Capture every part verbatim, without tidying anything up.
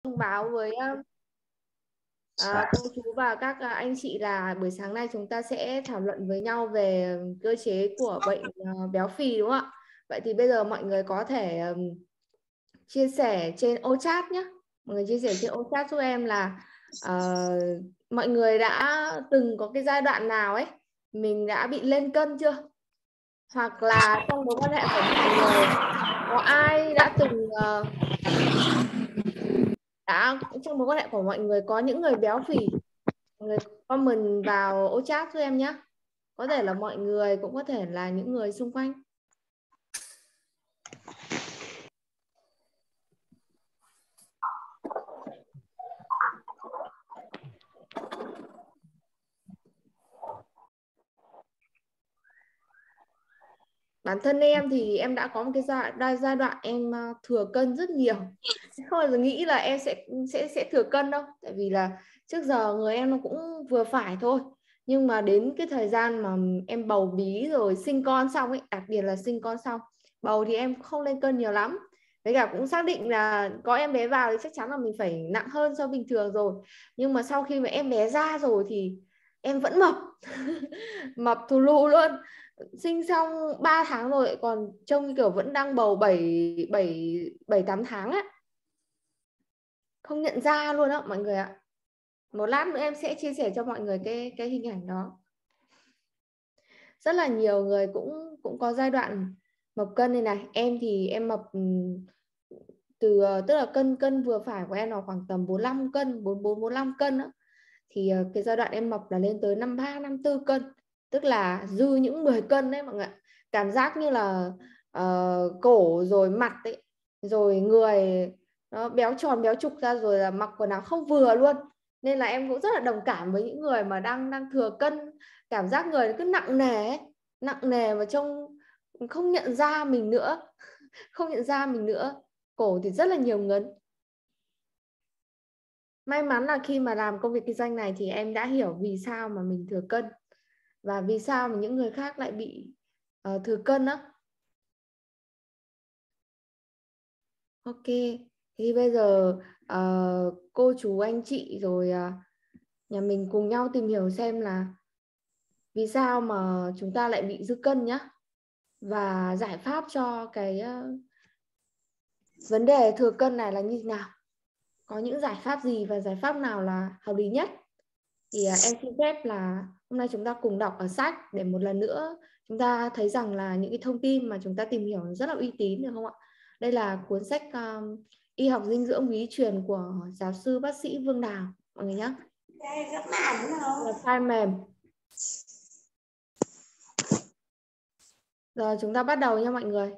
thông báo với à, cô chú và các à, anh chị là buổi sáng nay chúng ta sẽ thảo luận với nhau về cơ chế của bệnh à, béo phì, đúng không ạ? Vậy thì bây giờ mọi người có thể um, chia sẻ trên ô chat nhé. Mọi người chia sẻ trên ô chat giúp em là uh, mọi người đã từng có cái giai đoạn nào ấy mình đã bị lên cân chưa? Hoặc là trong mối quan hệ của mọi người có ai đã từng uh, đã trong mối quan hệ của mọi người có những người béo phì, mọi người comment vào ô chat giúp em nhé. Có thể là mọi người, cũng có thể là những người xung quanh. Bản thân em thì em đã có một cái giai, giai đoạn em thừa cân rất nhiều. Không bao giờ nghĩ là em sẽ sẽ sẽ thừa cân đâu, tại vì là trước giờ người em nó cũng vừa phải thôi. Nhưng mà đến cái thời gian mà em bầu bí rồi sinh con xong ấy, đặc biệt là sinh con xong, bầu thì em không lên cân nhiều lắm. Với cả cũng xác định là có em bé vào thì chắc chắn là mình phải nặng hơn so bình thường rồi. Nhưng mà sau khi mà em bé ra rồi thì em vẫn mập. Mập thù lù luôn. Sinh xong ba tháng rồi còn trông như kiểu vẫn đang bầu bảy bảy bảy tám tháng á. Không nhận ra luôn á mọi người ạ. Một lát nữa em sẽ chia sẻ cho mọi người cái cái hình ảnh đó. Rất là nhiều người cũng cũng có giai đoạn mập cân này này. Em thì em mập từ tức là cân cân vừa phải của em là khoảng tầm bốn mươi lăm cân, bốn mươi bốn bốn mươi lăm cân đó. Thì cái giai đoạn em mập là lên tới năm mươi ba năm mươi tư cân, tức là dư những mười cân đấy mọi người. Cảm giác như là uh, cổ rồi mặt ấy, rồi người nó béo tròn béo trục ra, rồi là mặc quần áo không vừa luôn. Nên là em cũng rất là đồng cảm với những người mà đang đang thừa cân, cảm giác người cứ nặng nề ấy, nặng nề và trông không nhận ra mình nữa. Không nhận ra mình nữa. Cổ thì rất là nhiều ngấn. May mắn là khi mà làm công việc kinh doanh này thì em đã hiểu vì sao mà mình thừa cân và vì sao mà những người khác lại bị uh, thừa cân đó. Ok, thì bây giờ uh, cô chú anh chị rồi uh, nhà mình cùng nhau tìm hiểu xem là vì sao mà chúng ta lại bị dư cân nhá, và giải pháp cho cái uh, vấn đề thừa cân này là như thế nào, có những giải pháp gì và giải pháp nào là hợp lý nhất. Thì uh, em xin phép là hôm nay chúng ta cùng đọc ở sách để một lần nữa chúng ta thấy rằng là những cái thông tin mà chúng ta tìm hiểu rất là uy tín, được không ạ? Đây là cuốn sách um, Y học dinh dưỡng bí truyền của giáo sư bác sĩ Vương Đào mọi người nhé. Là file mềm. Rồi chúng ta bắt đầu nha mọi người.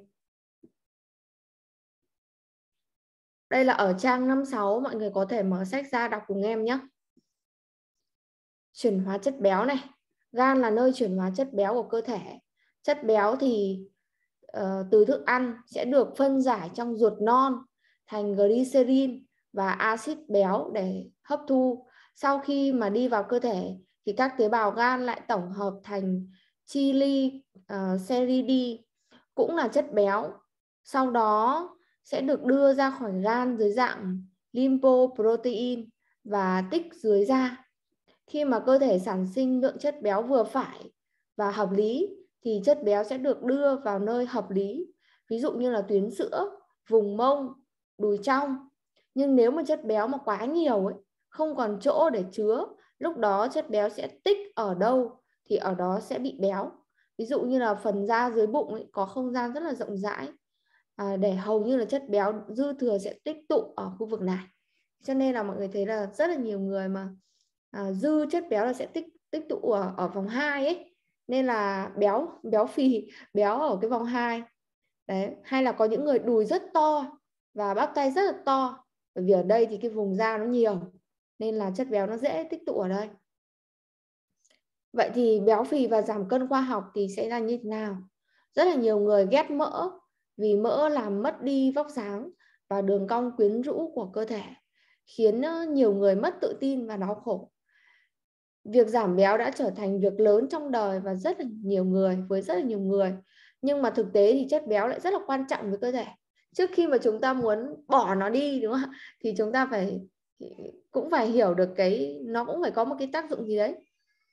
Đây là ở trang năm mươi sáu, mọi người có thể mở sách ra đọc cùng em nhé. Chuyển hóa chất béo này. Gan là nơi chuyển hóa chất béo của cơ thể. Chất béo thì uh, từ thức ăn sẽ được phân giải trong ruột non thành glycerin và axit béo để hấp thu. Sau khi mà đi vào cơ thể thì các tế bào gan lại tổng hợp thành triglyceride, cũng là chất béo. Sau đó sẽ được đưa ra khỏi gan dưới dạng lipoprotein và tích dưới da. Khi mà cơ thể sản sinh lượng chất béo vừa phải và hợp lý thì chất béo sẽ được đưa vào nơi hợp lý, ví dụ như là tuyến sữa, vùng mông, đùi trong. Nhưng nếu mà chất béo mà quá nhiều ấy, không còn chỗ để chứa, lúc đó chất béo sẽ tích ở đâu thì ở đó sẽ bị béo. Ví dụ như là phần da dưới bụng ấy, có không gian rất là rộng rãi, à, để hầu như là chất béo dư thừa sẽ tích tụ ở khu vực này. Cho nên là mọi người thấy là rất là nhiều người mà à, dư chất béo là sẽ tích tích tụ ở, ở vòng hai ấy, nên là béo béo phì, béo ở cái vòng hai đấy. Hay là có những người đùi rất to và bắp tay rất là to, bởi vì ở đây thì cái vùng da nó nhiều nên là chất béo nó dễ tích tụ ở đây. Vậy thì béo phì và giảm cân khoa học thì sẽ là như thế nào? Rất là nhiều người ghét mỡ vì mỡ làm mất đi vóc dáng và đường cong quyến rũ của cơ thể, khiến nhiều người mất tự tin và đau khổ. Việc giảm béo đã trở thành việc lớn trong đời và rất là nhiều người với rất là nhiều người. Nhưng mà thực tế thì chất béo lại rất là quan trọng với cơ thể. trước khi mà chúng ta muốn bỏ nó đi, đúng không ạ, thì chúng ta phải cũng phải hiểu được cái nó cũng phải có một cái tác dụng gì đấy.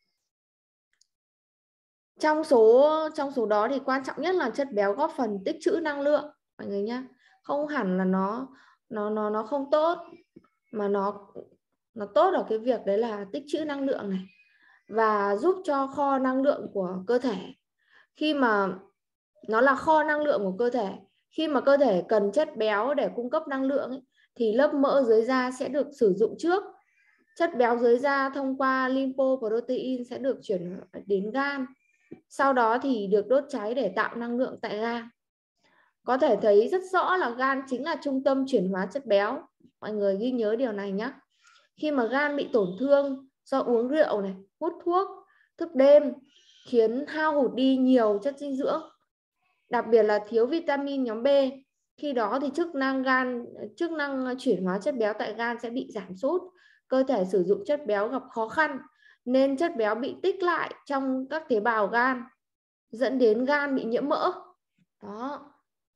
Trong số trong số đó thì quan trọng nhất là chất béo góp phần tích trữ năng lượng mọi người nhá. Không hẳn là nó nó nó nó không tốt, mà nó nó tốt ở cái việc đấy là tích trữ năng lượng này và giúp cho kho năng lượng của cơ thể. Khi mà nó là kho năng lượng của cơ thể, khi mà cơ thể cần chất béo để cung cấp năng lượng ấy, thì lớp mỡ dưới da sẽ được sử dụng trước. Chất béo dưới da thông qua lipoprotein sẽ được chuyển đến gan, sau đó thì được đốt cháy để tạo năng lượng tại gan. Có thể thấy rất rõ là gan chính là trung tâm chuyển hóa chất béo. Mọi người ghi nhớ điều này nhé. Khi mà gan bị tổn thương do uống rượu này, hút thuốc, thức đêm, khiến hao hụt đi nhiều chất dinh dưỡng, đặc biệt là thiếu vitamin nhóm B. Khi đó thì chức năng gan, chức năng chuyển hóa chất béo tại gan sẽ bị giảm sút. Cơ thể sử dụng chất béo gặp khó khăn, nên chất béo bị tích lại trong các tế bào gan, dẫn đến gan bị nhiễm mỡ. Đó.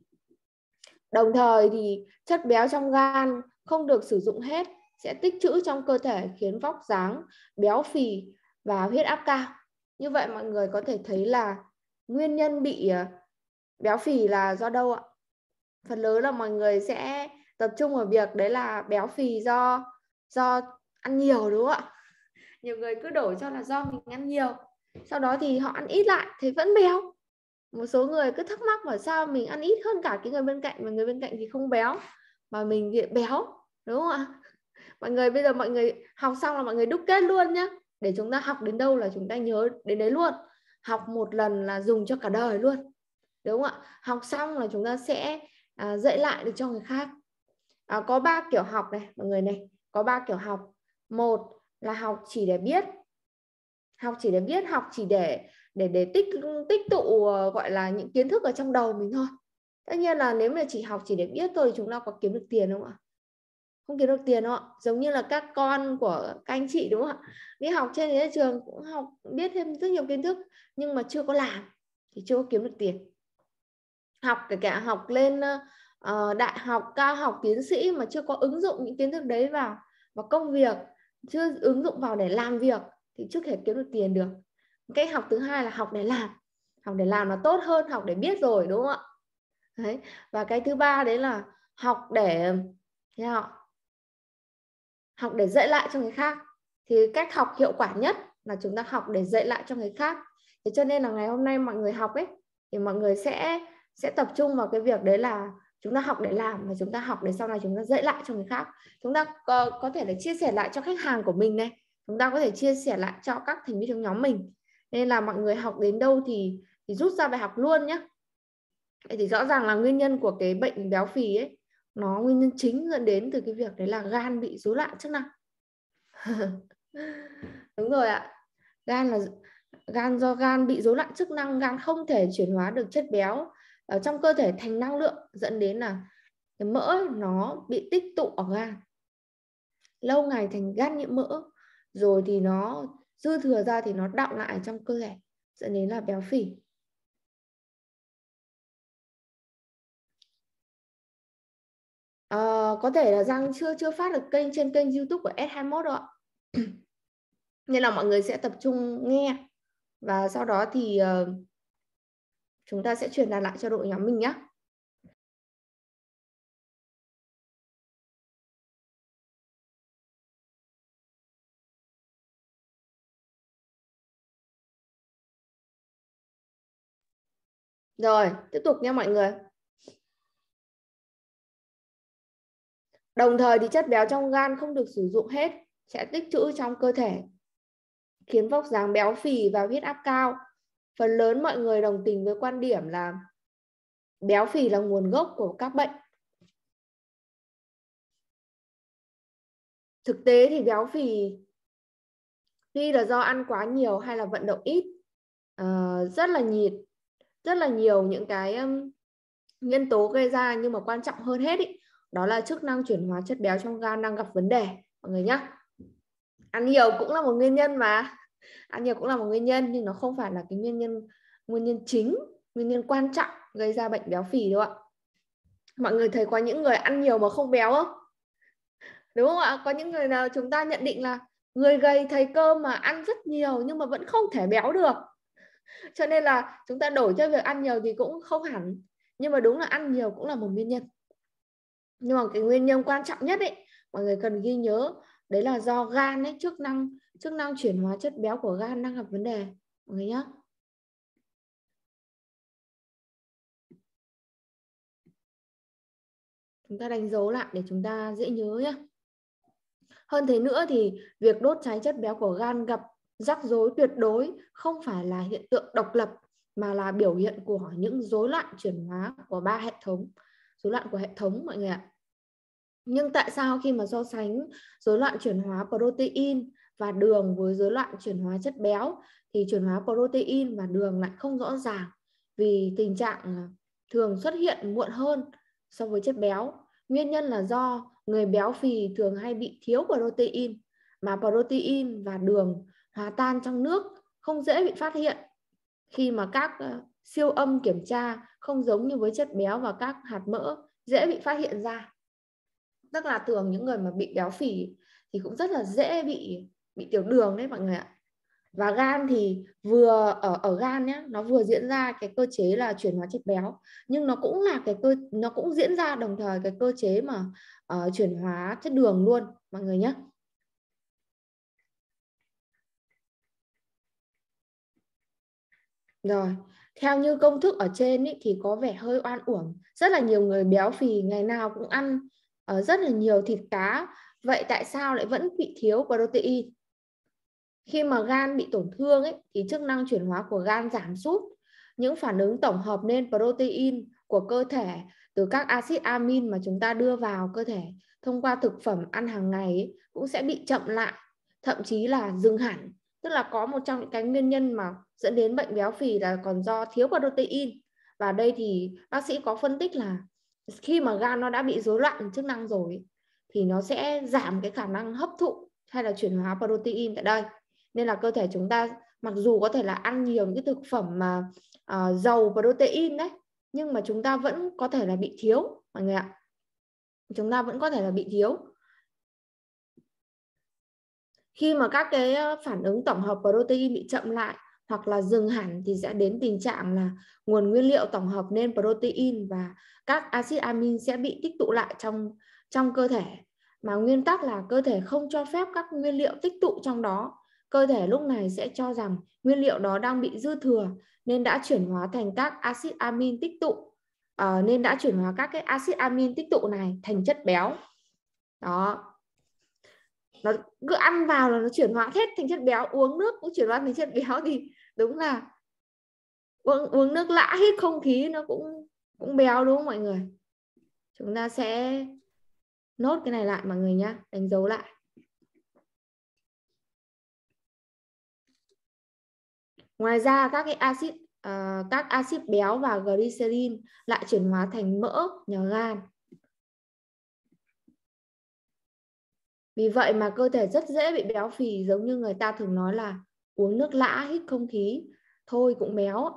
Đồng thời thì chất béo trong gan không được sử dụng hết sẽ tích trữ trong cơ thể, khiến vóc dáng béo phì và huyết áp cao. Như vậy mọi người có thể thấy là nguyên nhân bị béo phì là do đâu ạ? Phần lớn là mọi người sẽ tập trung vào việc đấy là béo phì do do ăn nhiều, đúng không ạ? Nhiều người cứ đổ cho là do mình ăn nhiều, sau đó thì họ ăn ít lại thì vẫn béo. Một số người cứ thắc mắc là sao mình ăn ít hơn cả cái người bên cạnh, mà người bên cạnh thì không béo mà mình bị béo, đúng không ạ? Mọi người bây giờ mọi người học xong là mọi người đúc kết luôn nhé, để chúng ta học đến đâu là chúng ta nhớ đến đấy luôn. Học một lần là dùng cho cả đời luôn, đúng không ạ? Học xong là chúng ta sẽ à, dạy lại được cho người khác. À, có ba kiểu học này mọi người này, có ba kiểu học. Một là học chỉ để biết, học chỉ để biết, học chỉ để để để tích tích tụ gọi là những kiến thức ở trong đầu mình thôi. Tất nhiên là nếu mà chỉ học chỉ để biết thôi thì chúng ta có kiếm được tiền không ạ? Không kiếm được tiền đâu ạ. Giống như là các con của các anh chị, đúng không ạ? Đi học trên đến trường cũng học biết thêm rất nhiều kiến thức, nhưng mà chưa có làm thì chưa có kiếm được tiền. Học kể cả học lên uh, đại học, cao học, tiến sĩ mà chưa có ứng dụng những kiến thức đấy vào vào công việc, chưa ứng dụng vào để làm việc thì chưa thể kiếm được tiền được. Cái học thứ hai là học để làm, học để làm là tốt hơn học để biết rồi, đúng không ạ? Đấy. Và cái thứ ba đấy là học để học để dạy lại cho người khác. Thì cách học hiệu quả nhất là chúng ta học để dạy lại cho người khác. Thế cho nên là ngày hôm nay mọi người học ấy thì mọi người sẽ sẽ tập trung vào cái việc đấy là chúng ta học để làm, và chúng ta học để sau này chúng ta dạy lại cho người khác. Chúng ta có, có thể là chia sẻ lại cho khách hàng của mình này, chúng ta có thể chia sẻ lại cho các thành viên trong nhóm mình. Nên là mọi người học đến đâu thì thì rút ra bài học luôn nhé. Vậy thì rõ ràng là nguyên nhân của cái bệnh béo phì ấy, nó nguyên nhân chính dẫn đến từ cái việc đấy là gan bị rối loạn chức năng. Đúng rồi ạ. Gan là gan do gan bị rối loạn chức năng, gan không thể chuyển hóa được chất béo ở trong cơ thể thành năng lượng, dẫn đến là cái mỡ nó bị tích tụ ở gan, lâu ngày thành gan nhiễm mỡ, rồi thì nó dư thừa ra thì nó đọng lại trong cơ thể, dẫn đến là béo phì. À, có thể là Giang chưa chưa phát được kênh trên kênh YouTube của S hai mốt đâu ạ. Nên là mọi người sẽ tập trung nghe, và sau đó thì uh, chúng ta sẽ truyền đạt lại cho đội nhóm mình nhé. Rồi, tiếp tục nha mọi người. Đồng thời thì chất béo trong gan không được sử dụng hết, sẽ tích trữ trong cơ thể, khiến vóc dáng béo phì và huyết áp cao. Phần lớn mọi người đồng tình với quan điểm là béo phì là nguồn gốc của các bệnh. Thực tế thì béo phì tuy là do ăn quá nhiều hay là vận động ít, uh, rất là nhiệt, rất là nhiều những cái um, nhân tố gây ra, nhưng mà quan trọng hơn hết ý, đó là chức năng chuyển hóa chất béo trong gan đang gặp vấn đề mọi người nhé. Ăn nhiều cũng là một nguyên nhân mà, ăn nhiều cũng là một nguyên nhân, nhưng nó không phải là cái nguyên nhân nguyên nhân chính, nguyên nhân quan trọng gây ra bệnh béo phì đâu ạ. Mọi người thấy có những người ăn nhiều mà không béo không? Đúng không ạ? Có những người nào chúng ta nhận định là người gầy thấy cơm mà ăn rất nhiều nhưng mà vẫn không thể béo được. Cho nên là chúng ta đổi cho việc ăn nhiều thì cũng không hẳn. Nhưng mà đúng là ăn nhiều cũng là một nguyên nhân. Nhưng mà cái nguyên nhân quan trọng nhất ấy, mọi người cần ghi nhớ, đấy là do gan ấy, chức năng chức năng chuyển hóa chất béo của gan đang gặp vấn đề. Mọi người nhé. Chúng ta đánh dấu lại để chúng ta dễ nhớ nhé. Hơn thế nữa thì việc đốt cháy chất béo của gan gặp rắc rối tuyệt đối không phải là hiện tượng độc lập mà là biểu hiện của những rối loạn chuyển hóa của ba hệ thống. Rối loạn của hệ thống mọi người ạ. Nhưng tại sao khi mà so sánh rối loạn chuyển hóa protein và đường với rối loạn chuyển hóa chất béo thì chuyển hóa protein và đường lại không rõ ràng, vì tình trạng thường xuất hiện muộn hơn so với chất béo. Nguyên nhân là do người béo phì thường hay bị thiếu protein, mà protein và đường hòa tan trong nước không dễ bị phát hiện khi mà các siêu âm kiểm tra, không giống như với chất béo và các hạt mỡ dễ bị phát hiện ra. Tức là thường những người mà bị béo phì thì cũng rất là dễ bị bị tiểu đường đấy mọi người ạ. Và gan thì vừa ở ở gan nhé, nó vừa diễn ra cái cơ chế là chuyển hóa chất béo, nhưng nó cũng là cái cơ nó cũng diễn ra đồng thời cái cơ chế mà uh, chuyển hóa chất đường luôn mọi người nhé. Rồi, theo như công thức ở trên ý, thì có vẻ hơi oan uổng. Rất là nhiều người béo phì ngày nào cũng ăn uh, rất là nhiều thịt cá. Vậy tại sao lại vẫn bị thiếu protein? Khi mà gan bị tổn thương ấy, thì chức năng chuyển hóa của gan giảm sút. Những phản ứng tổng hợp nên protein của cơ thể từ các axit amin mà chúng ta đưa vào cơ thể thông qua thực phẩm ăn hàng ngày ấy, cũng sẽ bị chậm lại, thậm chí là dừng hẳn. Tức là có một trong những cái nguyên nhân mà dẫn đến bệnh béo phì là còn do thiếu protein. Và đây thì bác sĩ có phân tích là khi mà gan nó đã bị rối loạn chức năng rồi thì nó sẽ giảm cái khả năng hấp thụ hay là chuyển hóa protein tại đây. Nên là cơ thể chúng ta mặc dù có thể là ăn nhiều những cái thực phẩm mà uh, giàu protein đấy, nhưng mà chúng ta vẫn có thể là bị thiếu mọi người ạ. Chúng ta vẫn có thể là bị thiếu. Khi mà các cái phản ứng tổng hợp protein bị chậm lại hoặc là dừng hẳn thì sẽ đến tình trạng là nguồn nguyên liệu tổng hợp nên protein và các axit amin sẽ bị tích tụ lại trong trong cơ thể. Mà nguyên tắc là cơ thể không cho phép các nguyên liệu tích tụ trong đó. Cơ thể lúc này sẽ cho rằng nguyên liệu đó đang bị dư thừa nên đã chuyển hóa thành các axit amin tích tụ. À, nên đã chuyển hóa các cái axit amin tích tụ này thành chất béo. Đó. Nó cứ ăn vào là nó chuyển hóa hết thành chất béo, uống nước cũng chuyển hóa thành chất béo thì đúng là uống, uống nước lã hít không khí nó cũng cũng béo đúng không mọi người? Chúng ta sẽ nốt cái này lại mọi người nhá, đánh dấu lại. Ngoài ra các cái axit uh, các axit béo và glycerin lại chuyển hóa thành mỡ nhờ gan. Vì vậy mà cơ thể rất dễ bị béo phì, giống như người ta thường nói là uống nước lã hít không khí thôi cũng béo.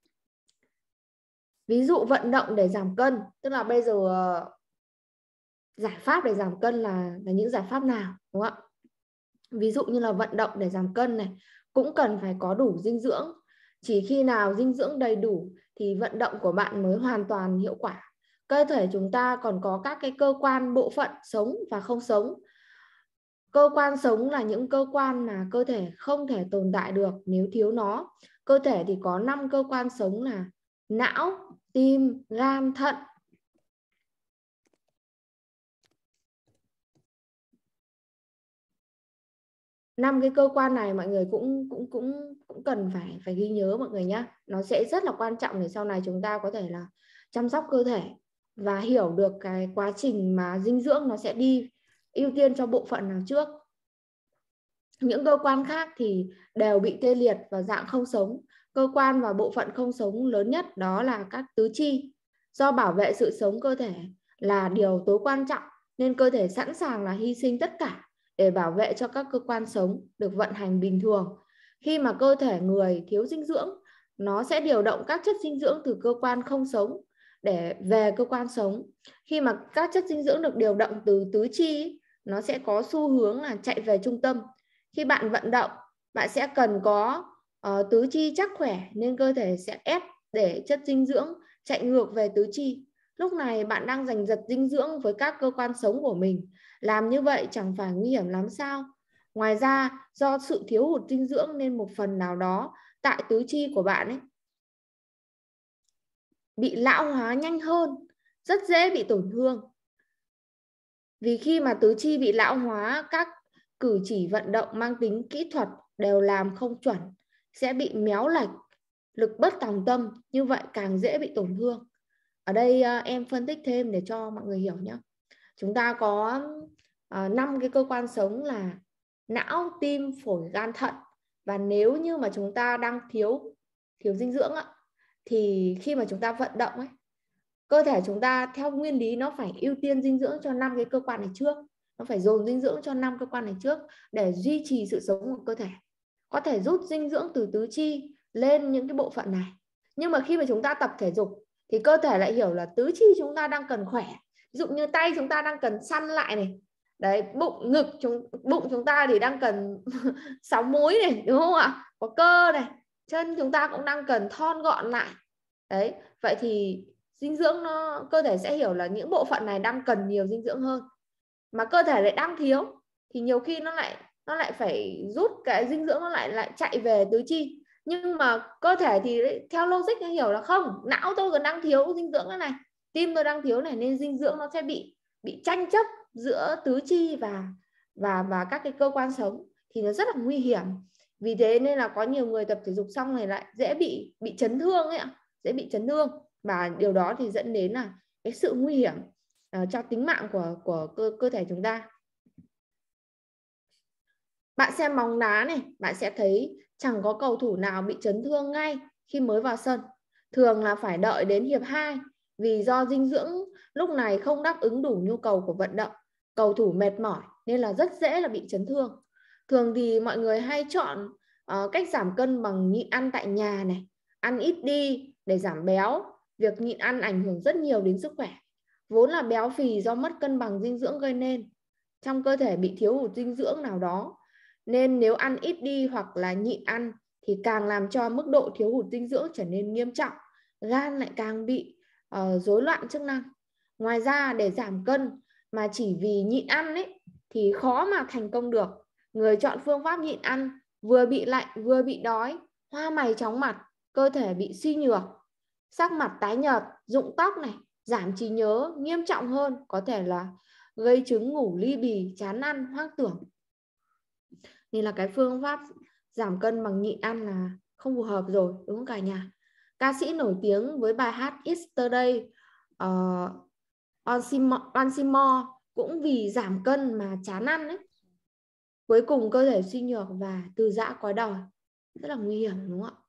Ví dụ vận động để giảm cân, tức là bây giờ giải pháp để giảm cân là là những giải pháp nào đúng không ạ? Ví dụ như là vận động để giảm cân này cũng cần phải có đủ dinh dưỡng. Chỉ khi nào dinh dưỡng đầy đủ thì vận động của bạn mới hoàn toàn hiệu quả. Cơ thể chúng ta còn có các cái cơ quan bộ phận sống và không sống. Cơ quan sống là những cơ quan mà cơ thể không thể tồn tại được nếu thiếu nó. Cơ thể thì có năm cơ quan sống là não, tim, gan, thận. Năm cái cơ quan này mọi người cũng cũng cũng cũng cần phải phải ghi nhớ mọi người nhé. Nó sẽ rất là quan trọng để sau này chúng ta có thể là chăm sóc cơ thể và hiểu được cái quá trình mà dinh dưỡng nó sẽ đi ưu tiên cho bộ phận nào trước. Những cơ quan khác thì đều bị tê liệt và dạng không sống. Cơ quan và bộ phận không sống lớn nhất đó là các tứ chi. Do bảo vệ sự sống cơ thể là điều tối quan trọng nên cơ thể sẵn sàng là hy sinh tất cả để bảo vệ cho các cơ quan sống được vận hành bình thường. Khi mà cơ thể người thiếu dinh dưỡng, nó sẽ điều động các chất dinh dưỡng từ cơ quan không sống để về cơ quan sống. Khi mà các chất dinh dưỡng được điều động từ tứ chi, nó sẽ có xu hướng là chạy về trung tâm. Khi bạn vận động, bạn sẽ cần có uh, tứ chi chắc khỏe, nên cơ thể sẽ ép để chất dinh dưỡng chạy ngược về tứ chi. Lúc này bạn đang giành giật dinh dưỡng với các cơ quan sống của mình. Làm như vậy chẳng phải nguy hiểm lắm sao? Ngoài ra, do sự thiếu hụt dinh dưỡng nên một phần nào đó tại tứ chi của bạn ấy bị lão hóa nhanh hơn, rất dễ bị tổn thương. Vì khi mà tứ chi bị lão hóa, các cử chỉ vận động mang tính kỹ thuật đều làm không chuẩn, sẽ bị méo lệch, lực bất tòng tâm, như vậy càng dễ bị tổn thương. Ở đây em phân tích thêm để cho mọi người hiểu nhé. Chúng ta có năm cái cơ quan sống là não, tim, phổi, gan, thận. Và nếu như mà chúng ta đang thiếu thiếu dinh dưỡng á, thì khi mà chúng ta vận động ấy, cơ thể chúng ta theo nguyên lý nó phải ưu tiên dinh dưỡng cho năm cái cơ quan này trước. Nó phải dồn dinh dưỡng cho năm cơ quan này trước để duy trì sự sống của cơ thể. Có thể rút dinh dưỡng từ tứ chi lên những cái bộ phận này. Nhưng mà khi mà chúng ta tập thể dục thì cơ thể lại hiểu là tứ chi chúng ta đang cần khỏe. Ví dụ như tay chúng ta đang cần săn lại này. Đấy, bụng, ngực, chúng, bụng chúng ta thì đang cần sáu múi này, đúng không ạ? Có cơ này. Chân chúng ta cũng đang cần thon gọn lại. Đấy, vậy thì dinh dưỡng nó, cơ thể sẽ hiểu là những bộ phận này đang cần nhiều dinh dưỡng hơn. Mà cơ thể lại đang thiếu thì nhiều khi nó lại nó lại phải rút cái dinh dưỡng, nó lại lại chạy về tứ chi. Nhưng mà cơ thể thì theo logic nó hiểu là không, não tôi còn đang thiếu dinh dưỡng này, tim tôi đang thiếu này, nên dinh dưỡng nó sẽ bị bị tranh chấp giữa tứ chi và và và các cái cơ quan sống, thì nó rất là nguy hiểm. Vì thế nên là có nhiều người tập thể dục xong này lại dễ bị bị chấn thương ấy ạ, dễ bị chấn thương, và điều đó thì dẫn đến là cái sự nguy hiểm uh, cho tính mạng của của cơ cơ thể chúng ta. Bạn xem bóng đá này, bạn sẽ thấy chẳng có cầu thủ nào bị chấn thương ngay khi mới vào sân. Thường là phải đợi đến hiệp hai, vì do dinh dưỡng lúc này không đáp ứng đủ nhu cầu của vận động. Cầu thủ mệt mỏi nên là rất dễ là bị chấn thương. Thường thì mọi người hay chọn uh, cách giảm cân bằng nhịn ăn tại nhà này, ăn ít đi để giảm béo. Việc nhịn ăn ảnh hưởng rất nhiều đến sức khỏe. Vốn là béo phì do mất cân bằng dinh dưỡng gây nên. Trong cơ thể bị thiếu hụt dinh dưỡng nào đó, nên nếu ăn ít đi hoặc là nhịn ăn thì càng làm cho mức độ thiếu hụt dinh dưỡng trở nên nghiêm trọng. Gan lại càng bị uh, rối loạn chức năng. Ngoài ra, để giảm cân mà chỉ vì nhịn ăn ấy thì khó mà thành công được. Người chọn phương pháp nhịn ăn vừa bị lạnh vừa bị đói, hoa mày chóng mặt, cơ thể bị suy nhược, sắc mặt tái nhợt, rụng tóc này, giảm trí nhớ, nghiêm trọng hơn có thể là gây chứng ngủ ly bì, chán ăn, hoang tưởng. Nên là cái phương pháp giảm cân bằng nhịn ăn là không phù hợp rồi, đúng không cả nhà? Ca sĩ nổi tiếng với bài hát Yesterday, uh, On Seymour cũng vì giảm cân mà chán ăn ấy. Cuối cùng cơ thể suy nhược và từ giã cõi đời. Rất là nguy hiểm, đúng không ạ?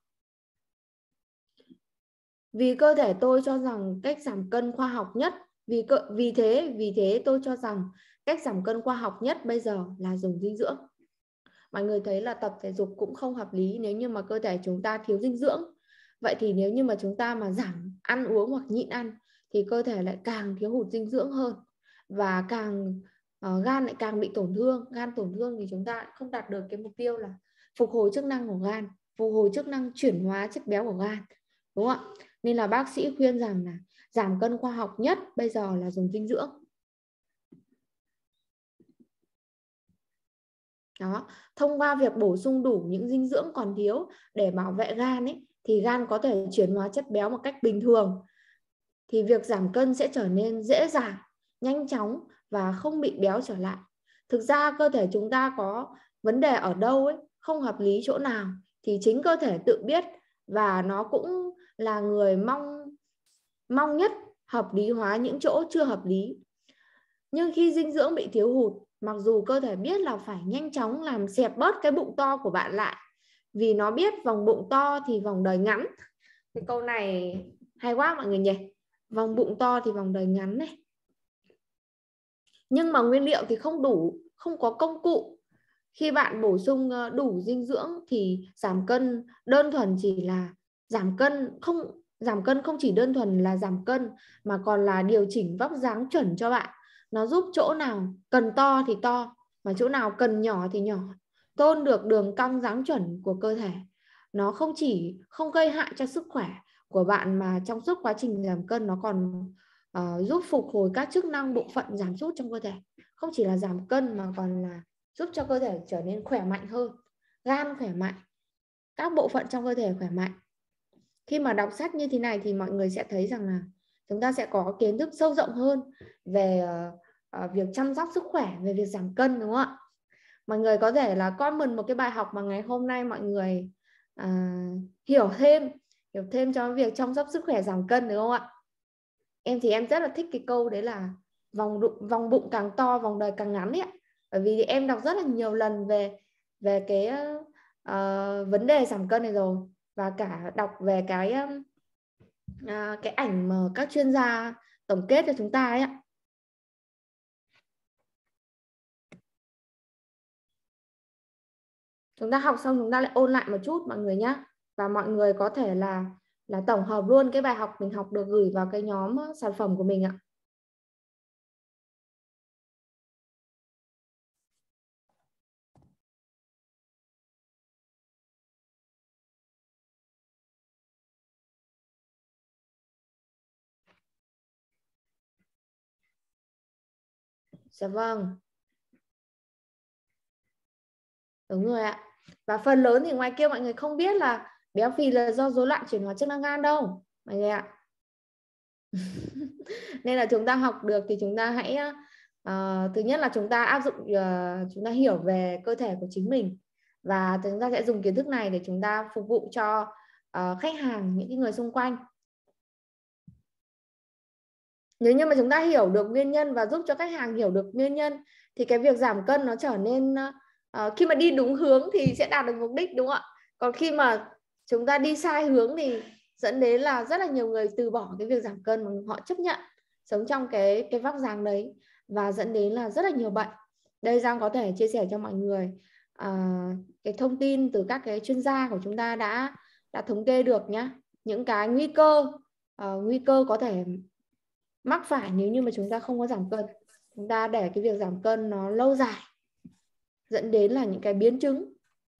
Vì cơ thể tôi cho rằng cách giảm cân khoa học nhất, vì cơ, vì thế vì thế tôi cho rằng cách giảm cân khoa học nhất bây giờ là dùng dinh dưỡng. Mọi người thấy là tập thể dục cũng không hợp lý nếu như mà cơ thể chúng ta thiếu dinh dưỡng. Vậy thì nếu như mà chúng ta mà giảm ăn uống hoặc nhịn ăn thì cơ thể lại càng thiếu hụt dinh dưỡng hơn, và càng uh, gan lại càng bị tổn thương. Gan tổn thương thì chúng ta không đạt được cái mục tiêu là phục hồi chức năng của gan, phục hồi chức năng chuyển hóa chất béo của gan, đúng không ạ? Nên là bác sĩ khuyên rằng là giảm cân khoa học nhất bây giờ là dùng dinh dưỡng. Đó, thông qua việc bổ sung đủ những dinh dưỡng còn thiếu để bảo vệ gan ấy, thì gan có thể chuyển hóa chất béo một cách bình thường. Thì việc giảm cân sẽ trở nên dễ dàng, nhanh chóng và không bị béo trở lại. Thực ra cơ thể chúng ta có vấn đề ở đâu ấy, không hợp lý chỗ nào thì chính cơ thể tự biết, và nó cũng là người mong mong nhất hợp lý hóa những chỗ chưa hợp lý. Nhưng khi dinh dưỡng bị thiếu hụt, mặc dù cơ thể biết là phải nhanh chóng làm xẹp bớt cái bụng to của bạn lại, vì nó biết vòng bụng to thì vòng đời ngắn. Cái câu này hay quá mọi người nhỉ. Vòng bụng to thì vòng đời ngắn này. Nhưng mà nguyên liệu thì không đủ, không có công cụ. Khi bạn bổ sung đủ dinh dưỡng thì giảm cân đơn thuần chỉ là giảm cân, không giảm cân không chỉ đơn thuần là giảm cân mà còn là điều chỉnh vóc dáng chuẩn cho bạn. Nó giúp chỗ nào cần to thì to, mà chỗ nào cần nhỏ thì nhỏ, tôn được đường cong dáng chuẩn của cơ thể. Nó không chỉ không gây hại cho sức khỏe của bạn mà trong suốt quá trình giảm cân nó còn uh, giúp phục hồi các chức năng bộ phận giảm sút trong cơ thể. Không chỉ là giảm cân mà còn là giúp cho cơ thể trở nên khỏe mạnh hơn, gan khỏe mạnh, các bộ phận trong cơ thể khỏe mạnh. Khi mà đọc sách như thế này thì mọi người sẽ thấy rằng là chúng ta sẽ có kiến thức sâu rộng hơn về uh, uh, việc chăm sóc sức khỏe, về việc giảm cân, đúng không ạ? Mọi người có thể là comment một cái bài học mà ngày hôm nay mọi người uh, hiểu thêm, hiểu thêm cho việc chăm sóc sức khỏe giảm cân, đúng không ạ? Em thì em rất là thích cái câu đấy là vòng bụng, vòng bụng càng to, vòng đời càng ngắn ấy. Bởi vì em đọc rất là nhiều lần về về cái uh, vấn đề giảm cân này rồi, và cả đọc về cái uh, cái ảnh mà các chuyên gia tổng kết cho chúng ta ấy ạ. Chúng ta học xong chúng ta lại ôn lại một chút mọi người nhé, và mọi người có thể là là tổng hợp luôn cái bài học mình học được, gửi vào cái nhóm sản phẩm của mình ạ. Dạ vâng, đúng rồi ạ. Và phần lớn thì ngoài kia mọi người không biết là béo phì là do rối loạn chuyển hóa chức năng gan đâu mọi người ạ. Nên là chúng ta học được thì chúng ta hãy uh, thứ nhất là chúng ta áp dụng, uh, chúng ta hiểu về cơ thể của chính mình, và chúng ta sẽ dùng kiến thức này để chúng ta phục vụ cho uh, khách hàng, những cái người xung quanh. Nếu như mà chúng ta hiểu được nguyên nhân và giúp cho khách hàng hiểu được nguyên nhân thì cái việc giảm cân nó trở nên uh, khi mà đi đúng hướng thì sẽ đạt được mục đích, đúng không ạ? Còn khi mà chúng ta đi sai hướng thì dẫn đến là rất là nhiều người từ bỏ cái việc giảm cân mà họ chấp nhận sống trong cái cái vóc dáng đấy, và dẫn đến là rất là nhiều bệnh. Đây Giang có thể chia sẻ cho mọi người uh, cái thông tin từ các cái chuyên gia của chúng ta đã đã thống kê được nhé, những cái nguy cơ uh, nguy cơ có thể mắc phải nếu như mà chúng ta không có giảm cân. Chúng ta để cái việc giảm cân nó lâu dài dẫn đến là những cái biến chứng.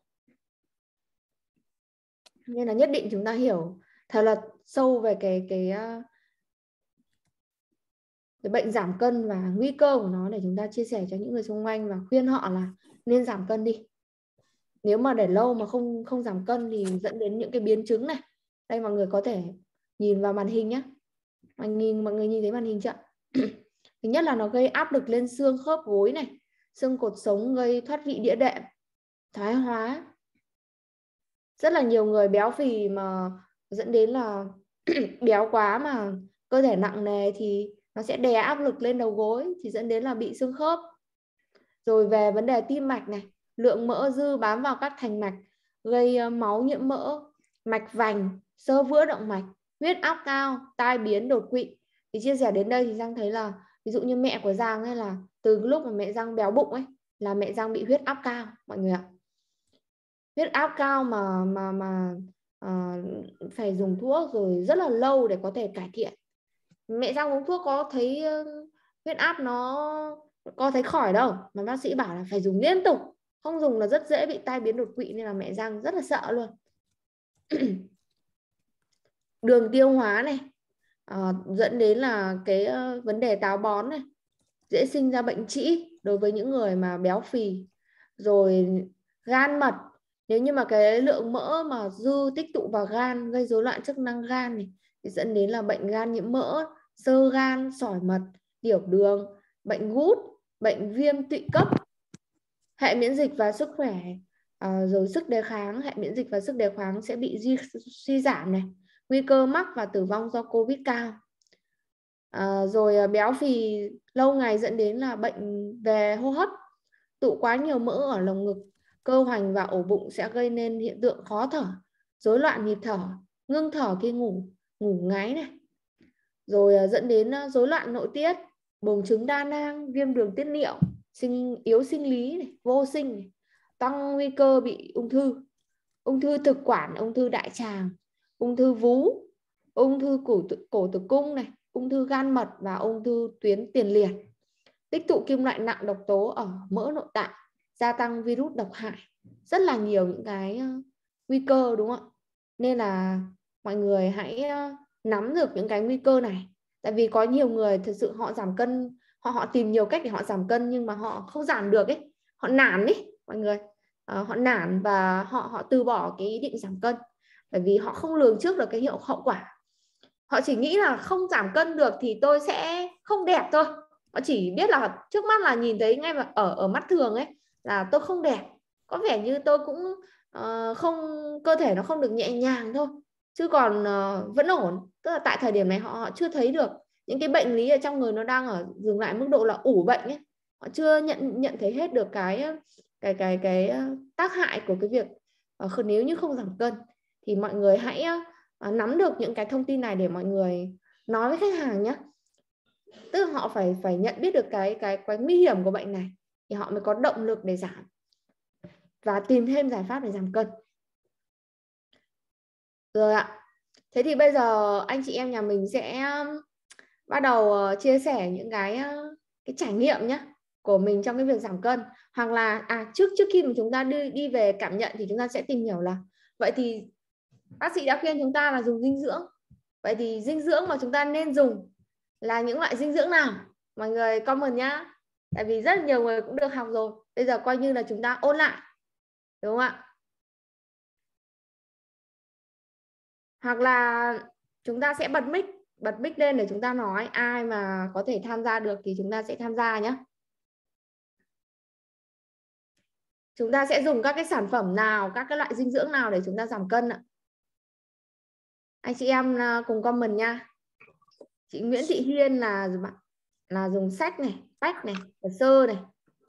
Nên là nhất định chúng ta hiểu thật là sâu về cái cái cái bệnh giảm cân và nguy cơ của nó để chúng ta chia sẻ cho những người xung quanh và khuyên họ là nên giảm cân đi. Nếu mà để lâu mà không không giảm cân thì dẫn đến những cái biến chứng này. Đây mọi người có thể nhìn vào màn hình nhé. Mọi người, mọi người nhìn thấy màn hình chưa? Thứ nhất là nó gây áp lực lên xương khớp gối này, xương cột sống, gây thoát vị đĩa đệm, thoái hóa. Rất là nhiều người béo phì mà dẫn đến là béo quá mà cơ thể nặng nề thì nó sẽ đè áp lực lên đầu gối thì dẫn đến là bị xương khớp. Rồi về vấn đề tim mạch này, lượng mỡ dư bám vào các thành mạch gây máu nhiễm mỡ, mạch vành, xơ vữa động mạch, huyết áp cao, tai biến, đột quỵ. Thì chia sẻ đến đây thì Giang thấy là ví dụ như mẹ của Giang ấy, là từ lúc mà mẹ Giang béo bụng ấy là mẹ Giang bị huyết áp cao mọi người ạ. Huyết áp cao mà mà mà uh, phải dùng thuốc rồi rất là lâu để có thể cải thiện. Mẹ Giang uống thuốc có thấy uh, huyết áp nó có thấy khỏi đâu, mà bác sĩ bảo là phải dùng liên tục, không dùng là rất dễ bị tai biến đột quỵ, nên là mẹ Giang rất là sợ luôn. Đường tiêu hóa này uh, dẫn đến là cái uh, vấn đề táo bón này, dễ sinh ra bệnh trĩ đối với những người mà béo phì. Rồi gan mật, nếu như mà cái lượng mỡ mà dư tích tụ vào gan gây rối loạn chức năng gan này thì dẫn đến là bệnh gan nhiễm mỡ, xơ gan, sỏi mật, tiểu đường, bệnh gút, bệnh viêm tụy cấp. Hệ miễn dịch và sức khỏe à, rồi sức đề kháng, hệ miễn dịch và sức đề kháng sẽ bị suy, suy giảm này, nguy cơ mắc và tử vong do Covid cao. À, rồi béo phì lâu ngày dẫn đến là bệnh về hô hấp, tụ quá nhiều mỡ ở lồng ngực, cơ hoành và ổ bụng sẽ gây nên hiện tượng khó thở, rối loạn nhịp thở, ngưng thở khi ngủ, ngủ ngáy này. Rồi dẫn đến rối loạn nội tiết, buồng trứng đa nang, viêm đường tiết niệu, sinh yếu sinh lý này, vô sinh này, tăng nguy cơ bị ung thư, ung thư thực quản, ung thư đại tràng, ung thư vú, ung thư cổ tử, cổ tử cung này, ung thư gan mật và ung thư tuyến tiền liệt, tích tụ kim loại nặng độc tố ở mỡ nội tạng, gia tăng virus độc hại, rất là nhiều những cái nguy cơ, đúng không ạ? Nên là mọi người hãy nắm được những cái nguy cơ này. Tại vì có nhiều người thật sự họ giảm cân, họ họ tìm nhiều cách để họ giảm cân nhưng mà họ không giảm được ấy, họ nản ấy mọi người, à, họ nản và họ họ từ bỏ cái ý định giảm cân, bởi vì họ không lường trước được cái hiệu hậu quả. Họ chỉ nghĩ là không giảm cân được thì tôi sẽ không đẹp thôi. Họ chỉ biết là trước mắt là nhìn thấy ngay ở ở mắt thường ấy là tôi không đẹp, có vẻ như tôi cũng uh, không, cơ thể nó không được nhẹ nhàng thôi, chứ còn uh, vẫn ổn. Tức là tại thời điểm này họ, họ chưa thấy được những cái bệnh lý ở trong người nó đang ở dừng lại mức độ là ủ bệnh ấy. Họ chưa nhận nhận thấy hết được cái cái cái cái tác hại của cái việc uh, nếu như không giảm cân. Thì mọi người hãy uh, nắm được những cái thông tin này để mọi người nói với khách hàng nhé. Tức là họ phải phải nhận biết được cái cái cái nguy hiểm của bệnh này thì họ mới có động lực để giảm và tìm thêm giải pháp để giảm cân. Rồi ạ. Thế thì bây giờ anh chị em nhà mình sẽ bắt đầu chia sẻ những cái cái trải nghiệm nhé của mình trong cái việc giảm cân, hoặc là à trước trước khi mà chúng ta đi đi về cảm nhận thì chúng ta sẽ tìm hiểu là vậy thì bác sĩ đã khuyên chúng ta là dùng dinh dưỡng. Vậy thì dinh dưỡng mà chúng ta nên dùng là những loại dinh dưỡng nào? Mọi người comment nhá. Tại vì rất nhiều người cũng được học rồi. Bây giờ coi như là chúng ta ôn lại. Đúng không ạ? Hoặc là chúng ta sẽ bật mic, bật mic lên để chúng ta nói. Ai mà có thể tham gia được thì chúng ta sẽ tham gia nhé. Chúng ta sẽ dùng các cái sản phẩm nào, các cái loại dinh dưỡng nào để chúng ta giảm cân ạ? Anh chị em cùng comment nha. Chị Nguyễn Thị Hiên là là dùng sách này, bách này, và sơ này.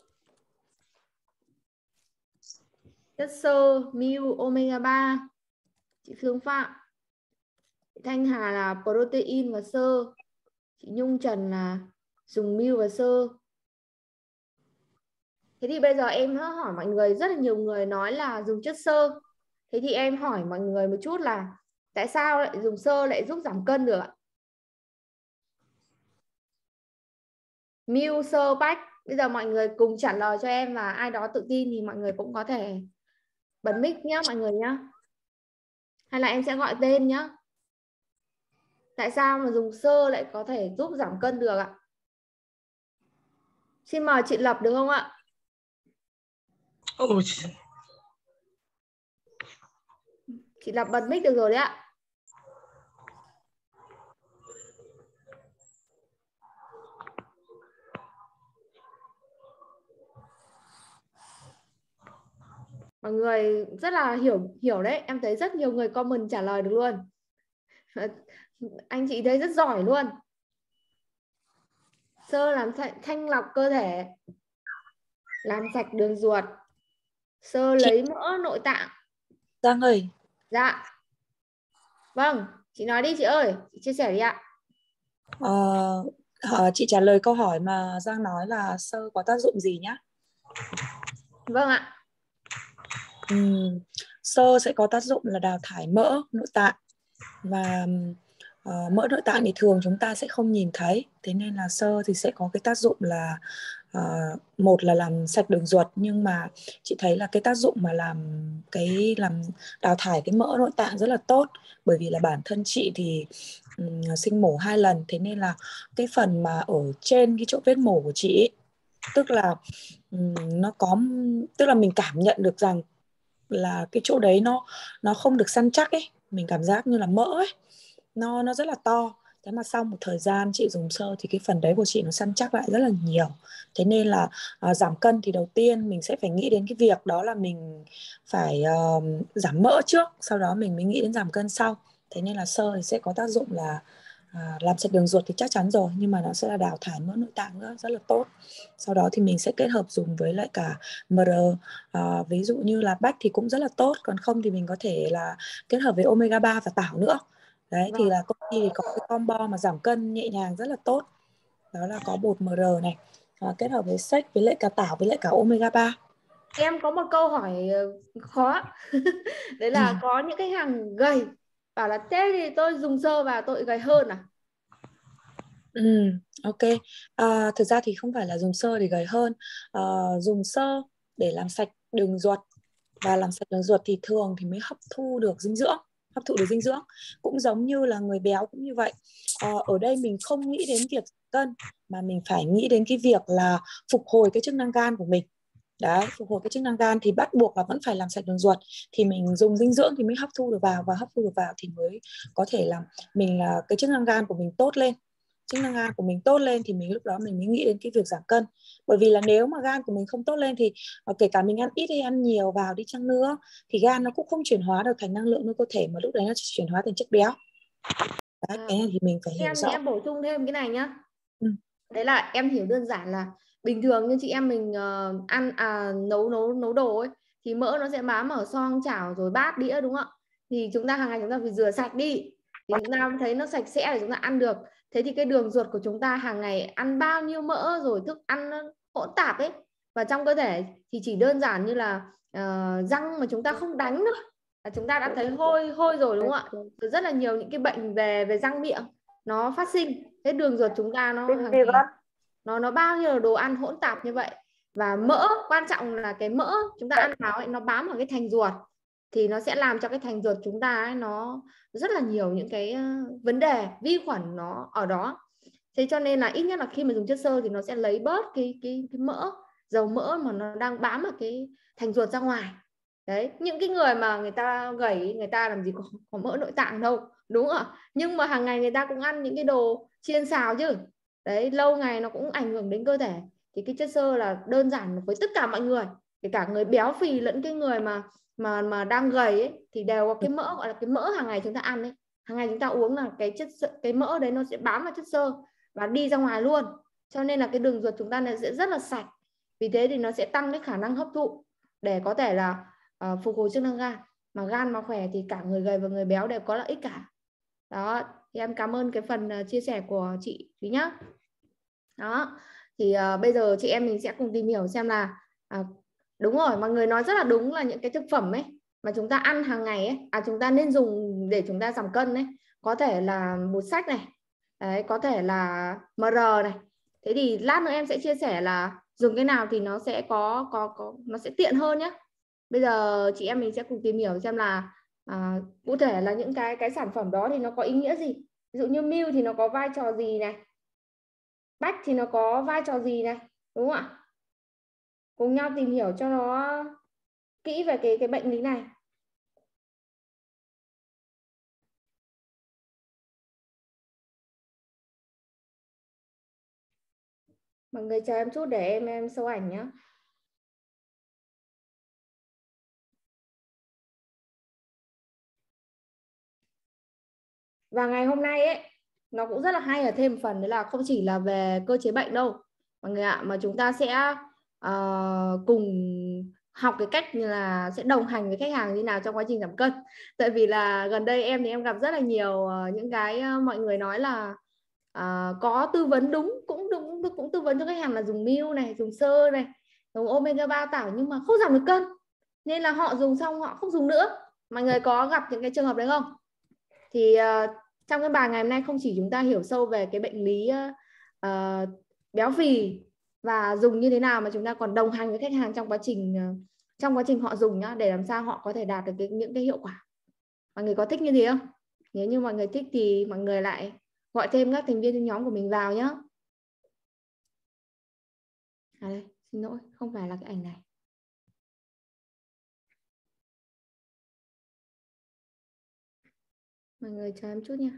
Chất xơ, Miu, omega ba. Chị Phương Phạm. Chị Thanh Hà là protein và xơ. Chị Nhung Trần là dùng Miu và xơ. Thế thì bây giờ em hỏi mọi người, rất là nhiều người nói là dùng chất xơ. Thế thì em hỏi mọi người một chút là tại sao lại dùng xơ lại giúp giảm cân được ạ? Miu, xơ, bách. Bây giờ mọi người cùng trả lời cho em, và ai đó tự tin thì mọi người cũng có thể bật mic nhé mọi người nhé. Hay là em sẽ gọi tên nhé. Tại sao mà dùng xơ lại có thể giúp giảm cân được ạ? Xin mời chị Lập được không ạ? Ôi. Chị Lập bật mic được rồi đấy ạ. Mọi người rất là hiểu hiểu đấy. Em thấy rất nhiều người comment trả lời được luôn. Anh chị thấy rất giỏi luôn. Xơ làm thanh lọc cơ thể, làm sạch đường ruột, xơ lấy mỡ nội tạng. Giang ơi. Dạ. Vâng, chị nói đi chị ơi, chị chia sẻ đi ạ. Ờ, chị trả lời câu hỏi mà Giang nói là xơ có tác dụng gì nhá. Vâng ạ. Uhm, xơ sẽ có tác dụng là đào thải mỡ nội tạng, và uh, mỡ nội tạng thì thường chúng ta sẽ không nhìn thấy, thế nên là xơ thì sẽ có cái tác dụng là uh, một là làm sạch đường ruột, nhưng mà chị thấy là cái tác dụng mà làm cái làm đào thải cái mỡ nội tạng rất là tốt, bởi vì là bản thân chị thì um, sinh mổ hai lần, thế nên là cái phần mà ở trên cái chỗ vết mổ của chị ấy, tức là um, nó có tức là mình cảm nhận được rằng là cái chỗ đấy nó nó không được săn chắc ấy, mình cảm giác như là mỡ ấy, nó nó rất là to. Thế mà sau một thời gian chị dùng xơ thì cái phần đấy của chị nó săn chắc lại rất là nhiều. Thế nên là uh, giảm cân thì đầu tiên mình sẽ phải nghĩ đến cái việc đó là mình phải uh, giảm mỡ trước, sau đó mình mới nghĩ đến giảm cân sau. Thế nên là xơ thì sẽ có tác dụng là À, làm sạch đường ruột thì chắc chắn rồi, nhưng mà nó sẽ là đào thải mỡ nội tạng nữa, rất là tốt. Sau đó thì mình sẽ kết hợp dùng với lại cả em rờ, à, ví dụ như là bách thì cũng rất là tốt, còn không thì mình có thể là kết hợp với omega ba và tảo nữa. Đấy, Vâng. thì là công ty thì có cái combo mà giảm cân nhẹ nhàng rất là tốt. Đó là có bột em rờ này, à, kết hợp với sách với lại cả tảo với lại cả omega ba. Em có một câu hỏi khó. Đấy là có những cái hàng gầy bảo là thế thì tôi dùng xơ và tôi gầy hơn à? Ừ, ok. À, thực ra thì không phải là dùng xơ để gầy hơn. À, dùng xơ để làm sạch đường ruột, và làm sạch đường ruột thì thường thì mới hấp thu được dinh dưỡng, hấp thụ được dinh dưỡng. Cũng giống như là người béo cũng như vậy. À, ở đây mình không nghĩ đến việc cân, mà mình phải nghĩ đến cái việc là phục hồi cái chức năng gan của mình. Đấy, phục hồi cái chức năng gan thì bắt buộc là vẫn phải làm sạch đường ruột, thì mình dùng dinh dưỡng thì mới hấp thu được vào, và hấp thu được vào thì mới có thể làm mình là cái chức năng gan của mình tốt lên. Chức năng gan của mình tốt lên thì mình lúc đó mình mới nghĩ đến cái việc giảm cân. Bởi vì là nếu mà gan của mình không tốt lên thì uh, kể cả mình ăn ít hay ăn nhiều vào đi chăng nữa thì gan nó cũng không chuyển hóa được thành năng lượng trong cơ thể, mà lúc đấy nó chỉ chuyển hóa thành chất béo. Đấy, À, cái này thì mình phải hiểu em thì rõ. em bổ sung thêm cái này nhá. Ừ. Đấy là em hiểu đơn giản là bình thường như chị em mình uh, ăn à, nấu nấu nấu đồ ấy thì mỡ nó sẽ bám ở xoong chảo rồi bát đĩa đúng không ạ? Thì chúng ta hàng ngày chúng ta phải rửa sạch đi thì chúng ta thấy nó sạch sẽ để chúng ta ăn được. Thế thì cái đường ruột của chúng ta hàng ngày ăn bao nhiêu mỡ rồi thức ăn hỗn tạp ấy và trong cơ thể thì chỉ đơn giản như là uh, răng mà chúng ta không đánh nữa là chúng ta đã thấy hôi hôi rồi đúng không ạ? Rồi rất là nhiều những cái bệnh về về răng miệng nó phát sinh. Thế đường ruột chúng ta nó hàng ngày nó nó bao nhiêu là đồ ăn hỗn tạp như vậy, và mỡ quan trọng là cái mỡ chúng ta ăn vào ấy, nó bám vào cái thành ruột thì nó sẽ làm cho cái thành ruột chúng ta ấy, nó rất là nhiều những cái vấn đề vi khuẩn nó ở đó. Thế cho nên là ít nhất là khi mà dùng chất xơ thì nó sẽ lấy bớt cái cái, cái mỡ dầu mỡ mà nó đang bám ở cái thành ruột ra ngoài. Đấy, những cái người mà người ta gầy người ta làm gì có, có mỡ nội tạng đâu đúng không ạ? Nhưng mà hàng ngày người ta cũng ăn những cái đồ chiên xào chứ. Đấy, lâu ngày nó cũng ảnh hưởng đến cơ thể. Thì cái chất xơ là đơn giản với tất cả mọi người, kể cả người béo phì lẫn cái người mà mà mà đang gầy ấy, thì đều có cái mỡ gọi là cái mỡ hàng ngày chúng ta ăn ấy. Hàng ngày chúng ta uống là cái chất cái mỡ đấy nó sẽ bám vào chất xơ và đi ra ngoài luôn. Cho nên là cái đường ruột chúng ta này sẽ rất là sạch. Vì thế thì nó sẽ tăng cái khả năng hấp thụ để có thể là uh, phục hồi chức năng gan. Mà gan mà khỏe thì cả người gầy và người béo đều có lợi ích cả. Đó, thì em cảm ơn cái phần uh, chia sẻ của chị Thúy nhá. Đó, thì uh, bây giờ chị em mình sẽ cùng tìm hiểu xem là uh, đúng rồi, mọi người nói rất là đúng là những cái thực phẩm ấy mà chúng ta ăn hàng ngày ấy, à chúng ta nên dùng để chúng ta giảm cân ấy, có thể là bột sách này, đấy, có thể là em rờ này. Thế thì lát nữa em sẽ chia sẻ là dùng cái nào thì nó sẽ có có có nó sẽ tiện hơn nhé. Bây giờ chị em mình sẽ cùng tìm hiểu xem là à, cụ thể là những cái cái sản phẩm đó thì nó có ý nghĩa gì. Ví dụ như Milk thì nó có vai trò gì này, Bách thì nó có vai trò gì này, đúng không ạ? Cùng nhau tìm hiểu cho nó kỹ về cái cái bệnh lý này. Mọi người chờ em chút để em em show ảnh nhé. Và ngày hôm nay ấy nó cũng rất là hay ở thêm phần đấy là không chỉ là về cơ chế bệnh đâu mọi người ạ, mà chúng ta sẽ uh, cùng học cái cách như là sẽ đồng hành với khách hàng như nào trong quá trình giảm cân. Tại vì là gần đây em thì em gặp rất là nhiều uh, những cái uh, mọi người nói là uh, có tư vấn đúng cũng đúng cũng tư vấn cho khách hàng là dùng Milk này, dùng xơ này, dùng omega ba tảo nhưng mà không giảm được cân, nên là họ dùng xong họ không dùng nữa. Mọi người có gặp những cái trường hợp đấy không? Thì uh, trong cái bài ngày hôm nay không chỉ chúng ta hiểu sâu về cái bệnh lý uh, béo phì và dùng như thế nào, mà chúng ta còn đồng hành với khách hàng trong quá trình uh, trong quá trình họ dùng nhá, để làm sao họ có thể đạt được cái, những cái hiệu quả. Mọi người có thích như thế không? Nếu như mọi người thích thì mọi người lại gọi thêm các thành viên trong nhóm của mình vào nhé. À đây, xin lỗi, không phải là cái ảnh này. Mọi người chờ em chút nha.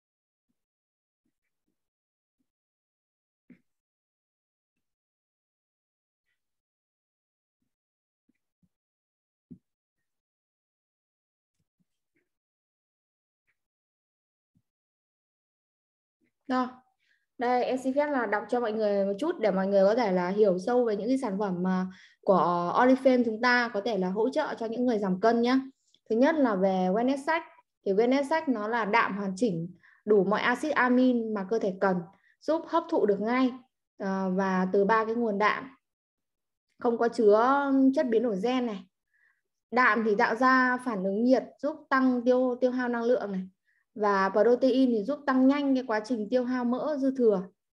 Rồi, đây em xin phép là đọc cho mọi người một chút để mọi người có thể là hiểu sâu về những cái sản phẩm mà của Oriflame chúng ta có thể là hỗ trợ cho những người giảm cân nhé. Thứ nhất là về Wellness Sac. Thì Wellness Sac nó là đạm hoàn chỉnh, đủ mọi axit amin mà cơ thể cần, giúp hấp thụ được ngay và từ ba cái nguồn đạm, không có chứa chất biến đổi gen này. Đạm thì tạo ra phản ứng nhiệt, giúp tăng tiêu tiêu hao năng lượng này. Và protein thì giúp tăng nhanh cái quá trình tiêu hao mỡ dư thừa.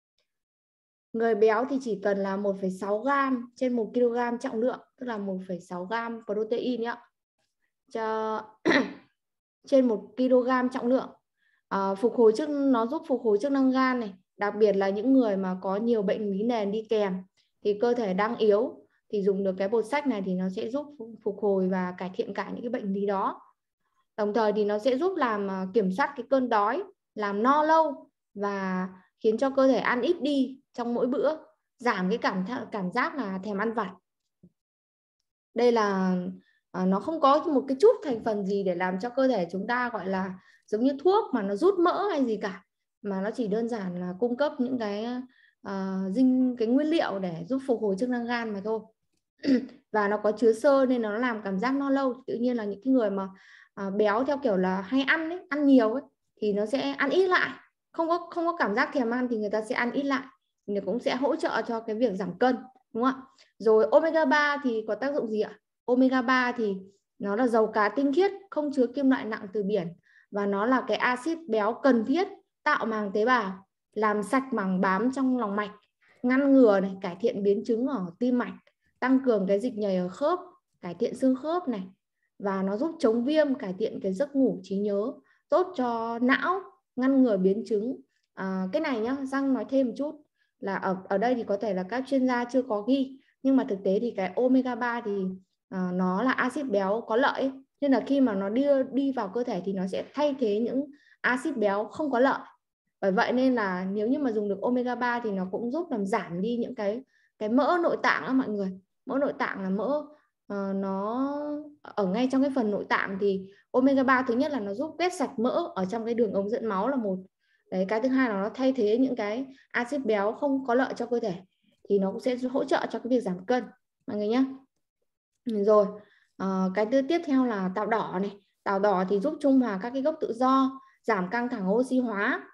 Người béo thì chỉ cần là một phẩy sáu gam trên một ki lô gam trọng lượng, tức là một phẩy sáu gam protein nhá, cho trên một ki lô gam trọng lượng. À, phục hồi chức nó giúp phục hồi chức năng gan này, đặc biệt là những người mà có nhiều bệnh lý nền đi kèm, thì cơ thể đang yếu thì dùng được cái bột sách này thì nó sẽ giúp phục hồi và cải thiện cả những cái bệnh lý đó. Đồng thời thì nó sẽ giúp làm kiểm soát cái cơn đói, làm no lâu và khiến cho cơ thể ăn ít đi trong mỗi bữa, giảm cái cảm cảm giác là thèm ăn vặt. Đây là à, nó không có một cái chút thành phần gì để làm cho cơ thể chúng ta gọi là giống như thuốc mà nó rút mỡ hay gì cả, mà nó chỉ đơn giản là cung cấp những cái uh, dinh cái nguyên liệu để giúp phục hồi chức năng gan mà thôi. Và nó có chứa xơ nên nó làm cảm giác no lâu. Tự nhiên là những cái người mà uh, béo theo kiểu là hay ăn ấy, ăn nhiều ấy, thì nó sẽ ăn ít lại, không có không có cảm giác thèm ăn thì người ta sẽ ăn ít lại, thì nó cũng sẽ hỗ trợ cho cái việc giảm cân, đúng không ạ? Rồi omega ba thì có tác dụng gì ạ? Omega ba thì nó là dầu cá tinh khiết, không chứa kim loại nặng từ biển, và nó là cái axit béo cần thiết tạo màng tế bào, làm sạch màng bám trong lòng mạch, ngăn ngừa này, cải thiện biến chứng ở tim mạch, tăng cường cái dịch nhầy ở khớp, cải thiện xương khớp này, và nó giúp chống viêm, cải thiện cái giấc ngủ, trí nhớ, tốt cho não, ngăn ngừa biến chứng. À, cái này nhá, Giang nói thêm một chút là ở ở đây thì có thể là các chuyên gia chưa có ghi, nhưng mà thực tế thì cái omega ba thì à, nó là axit béo có lợi ấy. Nên là khi mà nó đưa đi vào cơ thể thì nó sẽ thay thế những axit béo không có lợi. Bởi vậy nên là nếu như mà dùng được omega ba thì nó cũng giúp làm giảm đi những cái cái mỡ nội tạng đó mọi người. Mỡ nội tạng là mỡ uh, nó ở ngay trong cái phần nội tạng, thì omega ba thứ nhất là nó giúp quét sạch mỡ ở trong cái đường ống dẫn máu là một. Đấy, cái thứ hai là nó thay thế những cái axit béo không có lợi cho cơ thể, thì nó cũng sẽ hỗ trợ cho cái việc giảm cân mọi người nhé. Rồi à, cái tiếp theo là táo đỏ này. Táo đỏ thì giúp trung hòa các cái gốc tự do, giảm căng thẳng oxy hóa,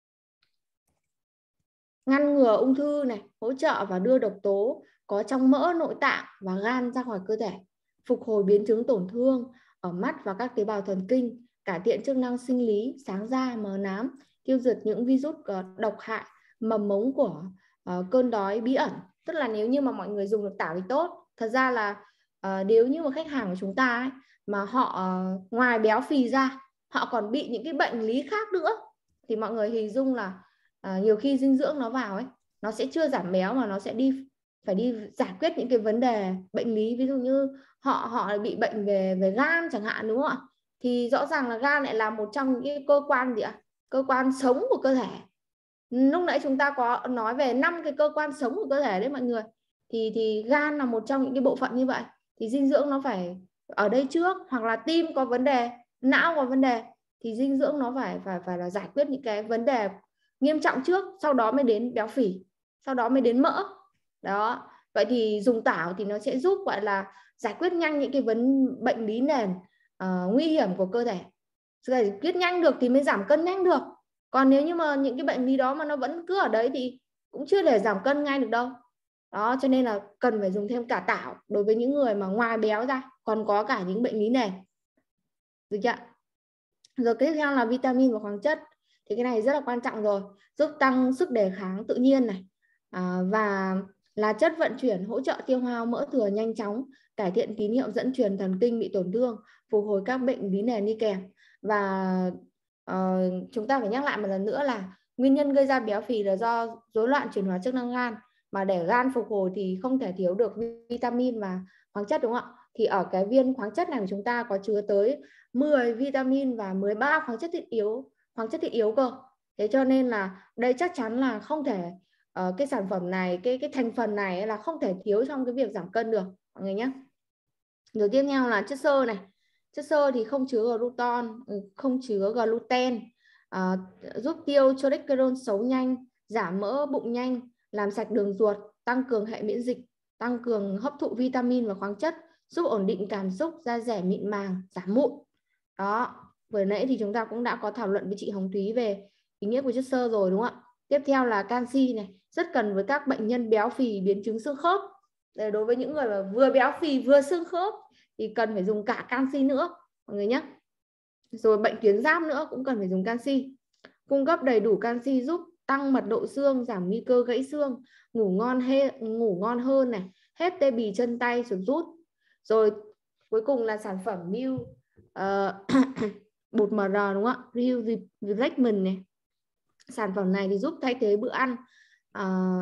ngăn ngừa ung thư này, hỗ trợ và đưa độc tố có trong mỡ nội tạng và gan ra khỏi cơ thể, phục hồi biến chứng tổn thương ở mắt và các tế bào thần kinh, cải thiện chức năng sinh lý, sáng da, mờ nám, tiêu diệt những virus độc hại, mầm mống của uh, cơn đói bí ẩn. Tức là nếu như mà mọi người dùng được táo thì tốt. Thật ra là uh, nếu như mà khách hàng của chúng ta ấy, mà họ uh, ngoài béo phì ra, họ còn bị những cái bệnh lý khác nữa, thì mọi người hình dung là À, nhiều khi dinh dưỡng nó vào ấy, nó sẽ chưa giảm béo mà nó sẽ đi phải đi giải quyết những cái vấn đề bệnh lý, ví dụ như họ họ bị bệnh về về gan chẳng hạn, đúng không ạ? Thì rõ ràng là gan lại là một trong những cái cơ quan gì ạ? Cơ quan sống của cơ thể. Lúc nãy chúng ta có nói về năm cái cơ quan sống của cơ thể đấy mọi người, thì thì gan là một trong những cái bộ phận như vậy, thì dinh dưỡng nó phải ở đây trước, hoặc là tim có vấn đề, não có vấn đề, thì dinh dưỡng nó phải phải phải là giải quyết những cái vấn đề nghiêm trọng trước, sau đó mới đến béo phì, sau đó mới đến mỡ. Đó, vậy thì dùng tảo thì nó sẽ giúp gọi là giải quyết nhanh những cái vấn bệnh lý nền uh, nguy hiểm của cơ thể. Giải quyết nhanh được thì mới giảm cân nhanh được. Còn nếu như mà những cái bệnh lý đó mà nó vẫn cứ ở đấy thì cũng chưa thể giảm cân ngay được đâu. Đó, cho nên là cần phải dùng thêm cả tảo đối với những người mà ngoài béo ra còn có cả những bệnh lý nền. Được chưa? Rồi tiếp theo là vitamin và khoáng chất. Thì cái này rất là quan trọng rồi, giúp tăng sức đề kháng tự nhiên này, à, và là chất vận chuyển hỗ trợ tiêu hao mỡ thừa nhanh chóng, cải thiện tín hiệu dẫn truyền thần kinh bị tổn thương, phục hồi các bệnh lý nền đi kèm. Và uh, chúng ta phải nhắc lại một lần nữa là nguyên nhân gây ra béo phì là do rối loạn chuyển hóa chức năng gan, mà để gan phục hồi thì không thể thiếu được vitamin và khoáng chất, đúng không ạ? Thì ở cái viên khoáng chất này của chúng ta có chứa tới mười vitamin và mười ba khoáng chất thiết yếu, khoáng chất thiết yếu cơ. Thế cho nên là đây chắc chắn là không thể uh, cái sản phẩm này, cái cái thành phần này là không thể thiếu trong cái việc giảm cân được mọi người nhé. Rồi tiếp theo là chất xơ này. Chất xơ thì không chứa gluton, không chứa gluten, uh, giúp tiêu cholesterol xấu nhanh, giảm mỡ bụng nhanh, làm sạch đường ruột, tăng cường hệ miễn dịch, tăng cường hấp thụ vitamin và khoáng chất, giúp ổn định cảm xúc, da dẻ mịn màng, giảm mụn. Đó, vừa nãy thì chúng ta cũng đã có thảo luận với chị Hồng Thúy về ý nghĩa của chất xơ rồi, đúng không ạ? Tiếp theo là canxi này, rất cần với các bệnh nhân béo phì, biến chứng xương khớp. Để đối với những người mà vừa béo phì vừa xương khớp thì cần phải dùng cả canxi nữa mọi người nhé. Rồi bệnh tuyến giáp nữa cũng cần phải dùng canxi. Cung cấp đầy đủ canxi giúp tăng mật độ xương, giảm nguy cơ gãy xương, ngủ ngon he, ngủ ngon hơn này, hết tê bì chân tay chuột rút. Rồi cuối cùng là sản phẩm Mew uh, bột em rờ đúng không ạ? Real Refreshment này. Sản phẩm này thì giúp thay thế bữa ăn uh,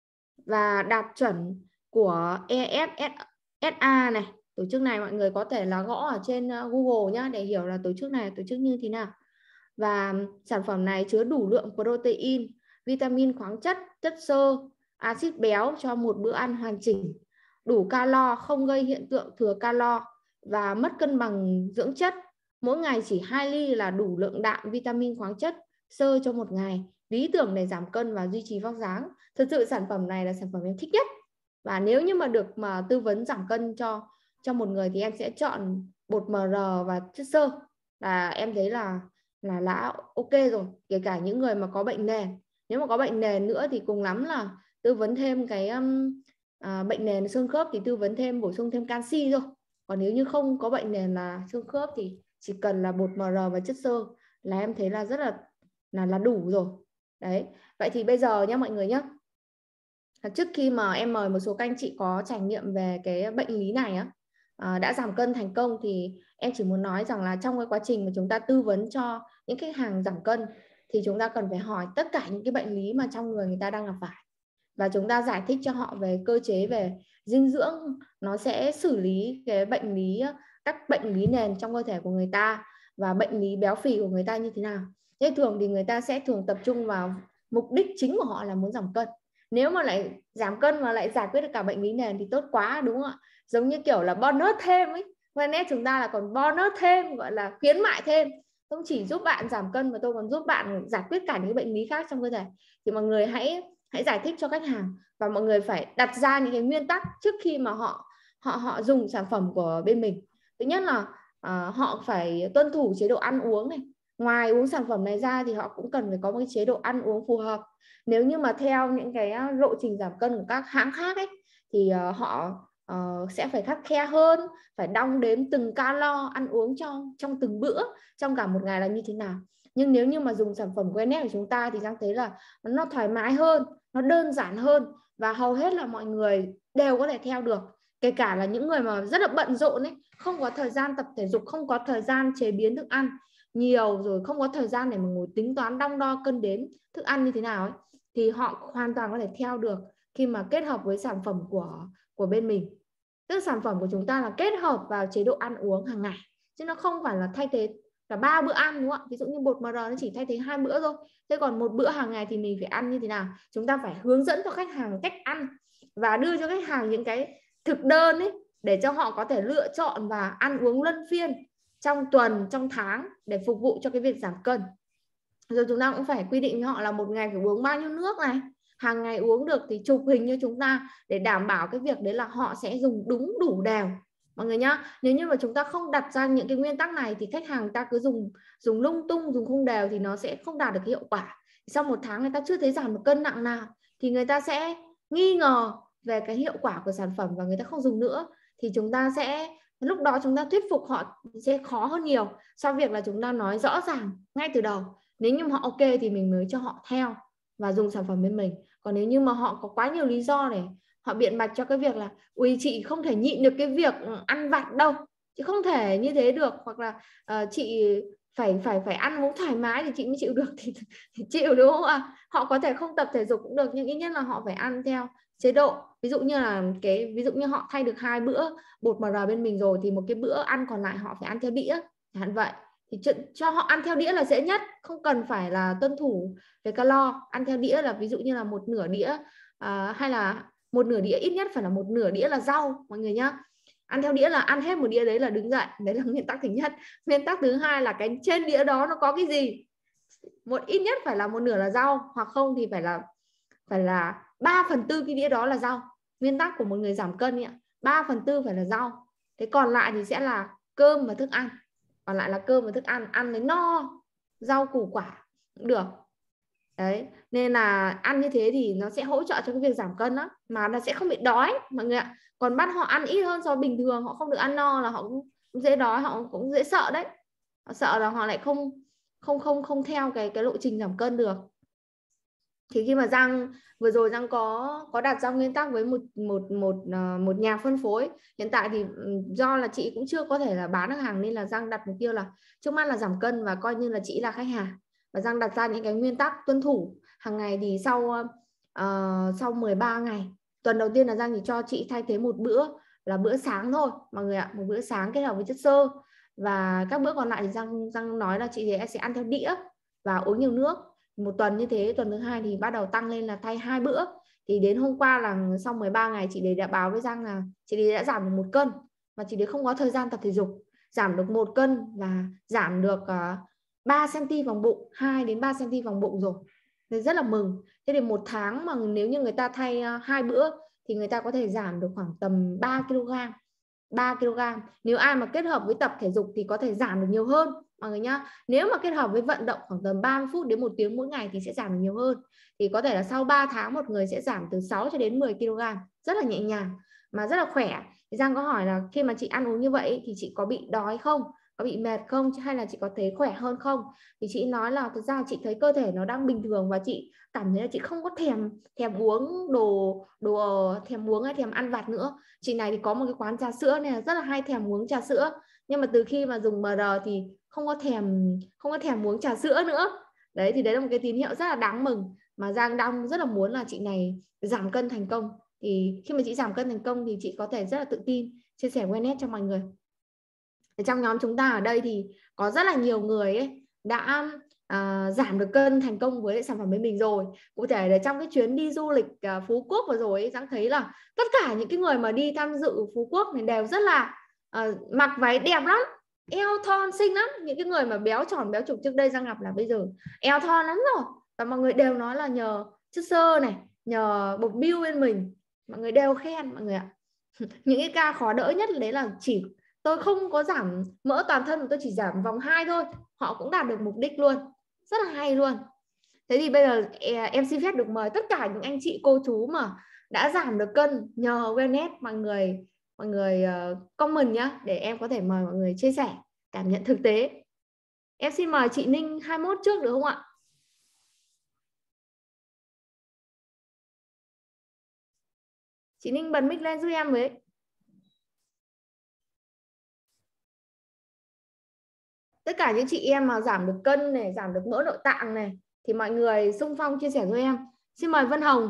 và đạt chuẩn của e ép ét a này. Tổ chức này mọi người có thể là gõ ở trên Google nhá để hiểu là tổ chức này tổ chức như thế nào. Và sản phẩm này chứa đủ lượng protein, vitamin, khoáng chất, chất xơ, axit béo cho một bữa ăn hoàn chỉnh, đủ calo, không gây hiện tượng thừa calo và mất cân bằng dưỡng chất. Mỗi ngày chỉ hai ly là đủ lượng đạm, vitamin, khoáng chất, xơ cho một ngày, lý tưởng để giảm cân và duy trì vóc dáng. Thật sự sản phẩm này là sản phẩm em thích nhất. Và nếu như mà được mà tư vấn giảm cân cho cho một người thì em sẽ chọn bột em rờ và chất xơ. Là em thấy là là đã ok rồi, kể cả những người mà có bệnh nền. Nếu mà có bệnh nền nữa thì cùng lắm là tư vấn thêm cái um, à, bệnh nền xương khớp thì tư vấn thêm, bổ sung thêm canxi thôi. Còn nếu như không có bệnh nền là xương khớp thì chỉ cần là bột em rờ và chất xơ là em thấy là rất là là là đủ rồi. Đấy. Vậy thì bây giờ nhé mọi người nhé. Trước khi mà em mời một số các anh chị có trải nghiệm về cái bệnh lý này á, à, đã giảm cân thành công, thì em chỉ muốn nói rằng là trong cái quá trình mà chúng ta tư vấn cho những khách hàng giảm cân thì chúng ta cần phải hỏi tất cả những cái bệnh lý mà trong người người ta đang gặp phải, và chúng ta giải thích cho họ về cơ chế về dinh dưỡng, nó sẽ xử lý cái bệnh lý, các bệnh lý nền trong cơ thể của người ta và bệnh lý béo phì của người ta như thế nào. Thế thường thì người ta sẽ thường tập trung vào mục đích chính của họ là muốn giảm cân. Nếu mà lại giảm cân mà lại giải quyết được cả bệnh lý nền thì tốt quá, đúng không ạ? Giống như kiểu là bonus thêm ấy. Và nét chúng ta là còn bonus thêm, gọi là khuyến mại thêm. Không chỉ giúp bạn giảm cân mà tôi còn giúp bạn giải quyết cả những bệnh lý khác trong cơ thể. Thì mọi người hãy hãy giải thích cho khách hàng, và mọi người phải đặt ra những cái nguyên tắc trước khi mà họ họ họ dùng sản phẩm của bên mình. Thứ nhất là uh, họ phải tuân thủ chế độ ăn uống này. Ngoài uống sản phẩm này ra thì họ cũng cần phải có một cái chế độ ăn uống phù hợp. Nếu như mà theo những cái lộ trình giảm cân của các hãng khác ấy, thì uh, họ uh, sẽ phải khắt khe hơn, phải đong đếm từng calo ăn uống trong trong từng bữa trong cả một ngày là như thế nào. Nhưng nếu như mà dùng sản phẩm của en ét của chúng ta thì Giang thấy là nó thoải mái hơn, nó đơn giản hơn, và hầu hết là mọi người đều có thể theo được. Kể cả là những người mà rất là bận rộn ấy, không có thời gian tập thể dục, không có thời gian chế biến thức ăn nhiều, rồi không có thời gian để mà ngồi tính toán đong đo cân đếm thức ăn như thế nào ấy, thì họ hoàn toàn có thể theo được khi mà kết hợp với sản phẩm của của bên mình. Tức sản phẩm của chúng ta là kết hợp vào chế độ ăn uống hàng ngày, chứ nó không phải là thay thế cả ba bữa ăn, đúng không ạ? Ví dụ như bột em rờ nó chỉ thay thế hai bữa thôi. Thế còn một bữa hàng ngày thì mình phải ăn như thế nào? Chúng ta phải hướng dẫn cho khách hàng cách ăn và đưa cho khách hàng những cái thực đơn ấy để cho họ có thể lựa chọn và ăn uống luân phiên trong tuần, trong tháng để phục vụ cho cái việc giảm cân. Rồi chúng ta cũng phải quy định với họ là một ngày phải uống bao nhiêu nước này, hàng ngày uống được thì chụp hình cho chúng ta để đảm bảo cái việc đấy là họ sẽ dùng đúng đủ đều mọi người nhá. Nếu như mà chúng ta không đặt ra những cái nguyên tắc này thì khách hàng ta cứ dùng dùng lung tung, dùng không đều thì nó sẽ không đạt được hiệu quả. Sau một tháng người ta chưa thấy giảm được cân nặng nào thì người ta sẽ nghi ngờ về cái hiệu quả của sản phẩm và người ta không dùng nữa, thì chúng ta sẽ lúc đó chúng ta thuyết phục họ sẽ khó hơn nhiều so với việc là chúng ta nói rõ ràng ngay từ đầu. Nếu như mà họ ok thì mình mới cho họ theo và dùng sản phẩm bên mình. Còn nếu như mà họ có quá nhiều lý do để họ biện bạch cho cái việc là ui chị không thể nhịn được cái việc ăn vặt đâu, chị không thể như thế được, hoặc là uh, chị phải phải phải ăn uống thoải mái thì chị mới chịu được thì, thì chịu, đúng không ạ? Họ có thể không tập thể dục cũng được, nhưng ít nhất là họ phải ăn theo chế độ. Ví dụ như là cái ví dụ như họ thay được hai bữa bột em rờ bên mình rồi thì một cái bữa ăn còn lại họ phải ăn theo đĩa hạn vậy. Thì cho họ ăn theo đĩa là dễ nhất, không cần phải là tuân thủ về calo. Ăn theo đĩa là ví dụ như là một nửa đĩa à, hay là một nửa đĩa, ít nhất phải là một nửa đĩa là rau mọi người nhá. Ăn theo đĩa là ăn hết một đĩa đấy là đứng dậy, đấy là nguyên tắc thứ nhất. Nguyên tắc thứ hai là cái trên đĩa đó nó có cái gì, một ít nhất phải là một nửa là rau, hoặc không thì phải là phải là ba phần tư cái đĩa đó là rau. Nguyên tắc của một người giảm cân ạ, ba phần tư phải là rau, thế còn lại thì sẽ là cơm và thức ăn. Còn lại là cơm và thức ăn, ăn lấy no, rau củ quả cũng được. Đấy, nên là ăn như thế thì nó sẽ hỗ trợ cho cái việc giảm cân đó, mà nó sẽ không bị đói mọi người ạ. Còn bắt họ ăn ít hơn so với bình thường, họ không được ăn no là họ cũng dễ đói, họ cũng dễ sợ đấy. Họ sợ là họ lại không không không không theo cái cái lộ trình giảm cân được. Thì khi mà Giang vừa rồi Giang có có đặt ra nguyên tắc với một một một một nhà phân phối. Hiện tại thì do là chị cũng chưa có thể là bán được hàng nên là Giang đặt mục tiêu là trước mắt là giảm cân và coi như là chị là khách hàng, và Giang đặt ra những cái nguyên tắc tuân thủ hàng ngày. Thì sau uh, sau mười ba ngày, tuần đầu tiên là Giang chỉ cho chị thay thế một bữa là bữa sáng thôi mọi người ạ, một bữa sáng kết hợp với chất xơ, và các bữa còn lại thì Giang Giang nói là chị thì em sẽ ăn theo đĩa và uống nhiều nước. Một tuần như thế, tuần thứ hai thì bắt đầu tăng lên là thay hai bữa. Thì đến hôm qua là sau mười ba ngày chị đấy đã báo với Giang là chị đấy đã giảm được một cân, mà chị đấy không có thời gian tập thể dục, giảm được một cân và giảm được uh, ba xăng-ti-mét vòng bụng, hai đến ba xăng-ti-mét vòng bụng rồi. Nên rất là mừng. Thế thì một tháng mà nếu như người ta thay uh, hai bữa thì người ta có thể giảm được khoảng tầm ba ki lô gam. ba ki lô gam. Nếu ai mà kết hợp với tập thể dục thì có thể giảm được nhiều hơn mọi người nhá. Nếu mà kết hợp với vận động khoảng tầm ba mươi phút đến một tiếng mỗi ngày thì sẽ giảm được nhiều hơn. Thì có thể là sau ba tháng một người sẽ giảm từ sáu cho đến mười ki lô gam, rất là nhẹ nhàng mà rất là khỏe. Thì Giang có hỏi là khi mà chị ăn uống như vậy thì chị có bị đói không, có bị mệt không, hay là chị có thấy khỏe hơn không? Thì chị nói là thực ra chị thấy cơ thể nó đang bình thường và chị cảm thấy là chị không có thèm thèm uống đồ đồ thèm uống hay thèm ăn vặt nữa. Chị này thì có một cái quán trà sữa nên là rất là hay thèm uống trà sữa, nhưng mà từ khi mà dùng em rờ thì không có thèm không có thèm uống trà sữa nữa. Đấy thì đấy là một cái tín hiệu rất là đáng mừng mà Giang đang rất là muốn là chị này giảm cân thành công. Thì khi mà chị giảm cân thành công thì chị có thể rất là tự tin chia sẻ wellness cho mọi người. Ở trong nhóm chúng ta ở đây thì có rất là nhiều người ấy đã à, giảm được cân thành công với sản phẩm với mình rồi. Cụ thể là trong cái chuyến đi du lịch à, Phú Quốc vừa rồi ấy, Giang thấy là tất cả những cái người mà đi tham dự Phú Quốc này đều rất là à, mặc váy đẹp lắm, eo thon xinh lắm. Những cái người mà béo tròn béo trục trước đây Giang gặp là bây giờ eo thon lắm rồi, và mọi người đều nói là nhờ chất xơ này, nhờ bột biêu bên mình, mọi người đều khen mọi người ạ. Những cái ca khó đỡ nhất đấy là chỉ tôi không có giảm mỡ toàn thân mà tôi chỉ giảm vòng hai thôi, họ cũng đạt được mục đích luôn, rất là hay luôn. Thế thì bây giờ em xin phép được mời tất cả những anh chị cô chú mà đã giảm được cân nhờ wellness, mọi người mọi người uh, comment nhá, để em có thể mời mọi người chia sẻ cảm nhận thực tế. Em xin mời chị Ninh hai mươi mốt trước được không ạ? Chị Ninh bật mic lên giúp em với. Tất cả những chị em mà giảm được cân này, giảm được mỡ nội tạng này thì mọi người xung phong chia sẻ với em. Xin mời Vân Hồng.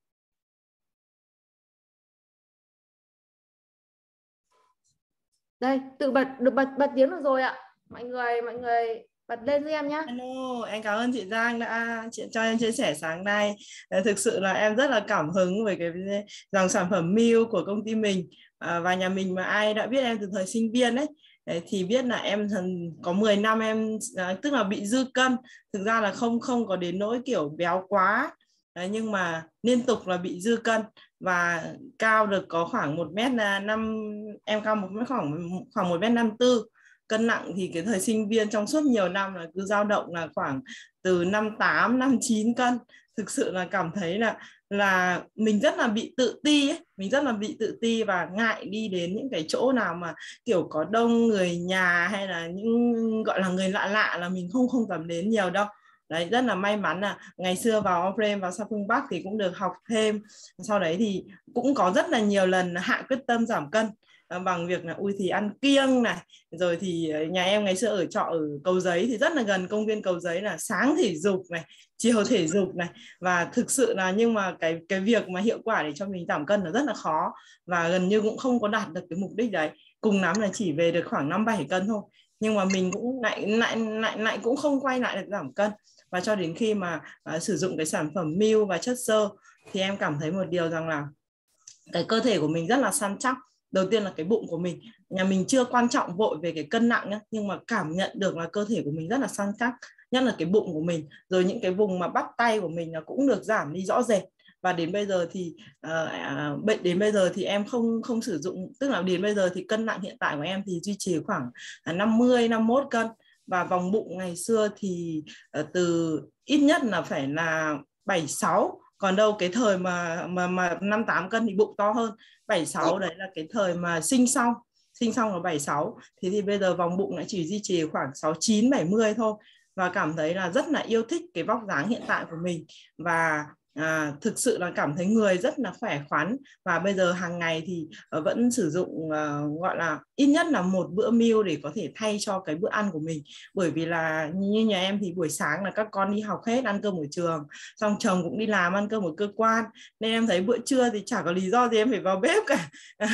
Đây, tự bật được bật bật tiếng được rồi ạ. Mọi người mọi người bật lên với em nhé. Hello, em cảm ơn chị Giang đã cho em chia sẻ sáng nay. Thực sự là em rất là cảm hứng với cái dòng sản phẩm Milk của công ty mình. Và nhà mình mà ai đã biết em từ thời sinh viên ấy thì biết là em có mười năm em tức là bị dư cân. Thực ra là không không có đến nỗi kiểu béo quá, nhưng mà liên tục là bị dư cân và cao được có khoảng một mét năm, em cao một mét khoảng khoảng một mét năm tư. Cân nặng thì cái thời sinh viên trong suốt nhiều năm là cứ dao động là khoảng từ năm tám, năm chín cân. Thực sự là cảm thấy là là mình rất là bị tự ti ấy. Mình rất là bị tự ti và ngại đi đến những cái chỗ nào mà kiểu có đông người nhà hay là những gọi là người lạ lạ là mình không không dám đến nhiều đâu. Đấy, rất là may mắn là ngày xưa vào Oriflame, vào Sa Phương Bắc thì cũng được học thêm. Sau đấy thì cũng có rất là nhiều lần hạ quyết tâm giảm cân bằng việc là ui thì ăn kiêng này, rồi thì nhà em ngày xưa ở trọ ở Cầu Giấy thì rất là gần công viên Cầu Giấy, là sáng thể dục này, chiều thể dục này, và thực sự là nhưng mà cái cái việc mà hiệu quả để cho mình giảm cân là rất là khó và gần như cũng không có đạt được cái mục đích đấy, cùng lắm là chỉ về được khoảng năm bảy cân thôi, nhưng mà mình cũng lại lại lại lại cũng không quay lại được giảm cân. Và cho đến khi mà uh, sử dụng cái sản phẩm Milk và chất xơ thì em cảm thấy một điều rằng là cái cơ thể của mình rất là săn chắc. Đầu tiên là cái bụng của mình, nhà mình chưa quan trọng vội về cái cân nặng nhá, nhưng mà cảm nhận được là cơ thể của mình rất là săn chắc, nhất là cái bụng của mình, rồi những cái vùng mà bắp tay của mình là cũng được giảm đi rõ rệt. Và đến bây giờ thì uh, bệnh đến bây giờ thì em không không sử dụng, tức là đến bây giờ thì cân nặng hiện tại của em thì duy trì khoảng năm mươi, năm mươi mốt cân, và vòng bụng ngày xưa thì uh, từ ít nhất là phải là bảy sáu, còn đâu cái thời mà mà mà năm tám cân thì bụng to hơn. Bảy sáu đấy là cái thời mà sinh xong sinh xong là bảy mươi sáu, thì thì bây giờ vòng bụng lại chỉ duy trì khoảng sáu mươi chín bảy mươi thôi, và cảm thấy là rất là yêu thích cái vóc dáng hiện tại của mình, và à, thực sự là cảm thấy người rất là khỏe khoắn. Và bây giờ hàng ngày thì uh, vẫn sử dụng uh, gọi là ít nhất là một bữa meal để có thể thay cho cái bữa ăn của mình. Bởi vì là như nhà em thì buổi sáng là các con đi học hết, ăn cơm ở trường, xong chồng cũng đi làm ăn cơm ở cơ quan, nên em thấy bữa trưa thì chả có lý do gì em phải vào bếp cả.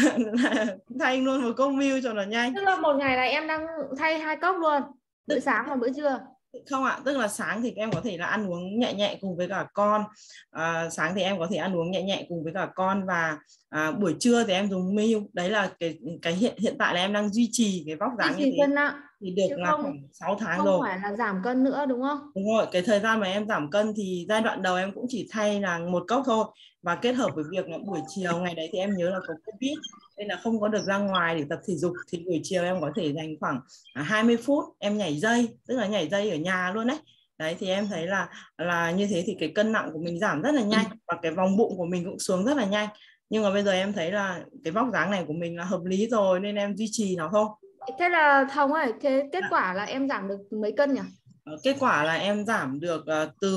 Thay luôn một cốc meal cho nó nhanh. Tức là một ngày là em đang thay hai cốc luôn, bữa sáng và bữa trưa? Không ạ, tức là sáng thì em có thể là ăn uống nhẹ nhẹ cùng với cả con, à, sáng thì em có thể ăn uống nhẹ nhẹ cùng với cả con, và à, buổi trưa thì em dùng meal. Đấy là cái cái hiện hiện tại là em đang duy trì cái vóc dáng như thế cân nặng thì được chứ là không, khoảng sáu tháng không rồi. phải là giảm cân nữa đúng không? Đúng rồi, cái thời gian mà em giảm cân thì giai đoạn đầu em cũng chỉ thay là một cốc thôi, và kết hợp với việc là buổi chiều ngày đấy thì em nhớ là có Covid nên là không có được ra ngoài để tập thể dục, thì buổi chiều em có thể dành khoảng hai mươi phút em nhảy dây, tức là nhảy dây ở nhà luôn đấy. Đấy thì em thấy là là như thế thì cái cân nặng của mình giảm rất là nhanh, và cái vòng bụng của mình cũng xuống rất là nhanh. Nhưng mà bây giờ em thấy là cái vóc dáng này của mình là hợp lý rồi nên em duy trì nó thôi. Thế là Hồng ơi, thế kết quả là em giảm được mấy cân nhỉ? Kết quả là em giảm được uh, từ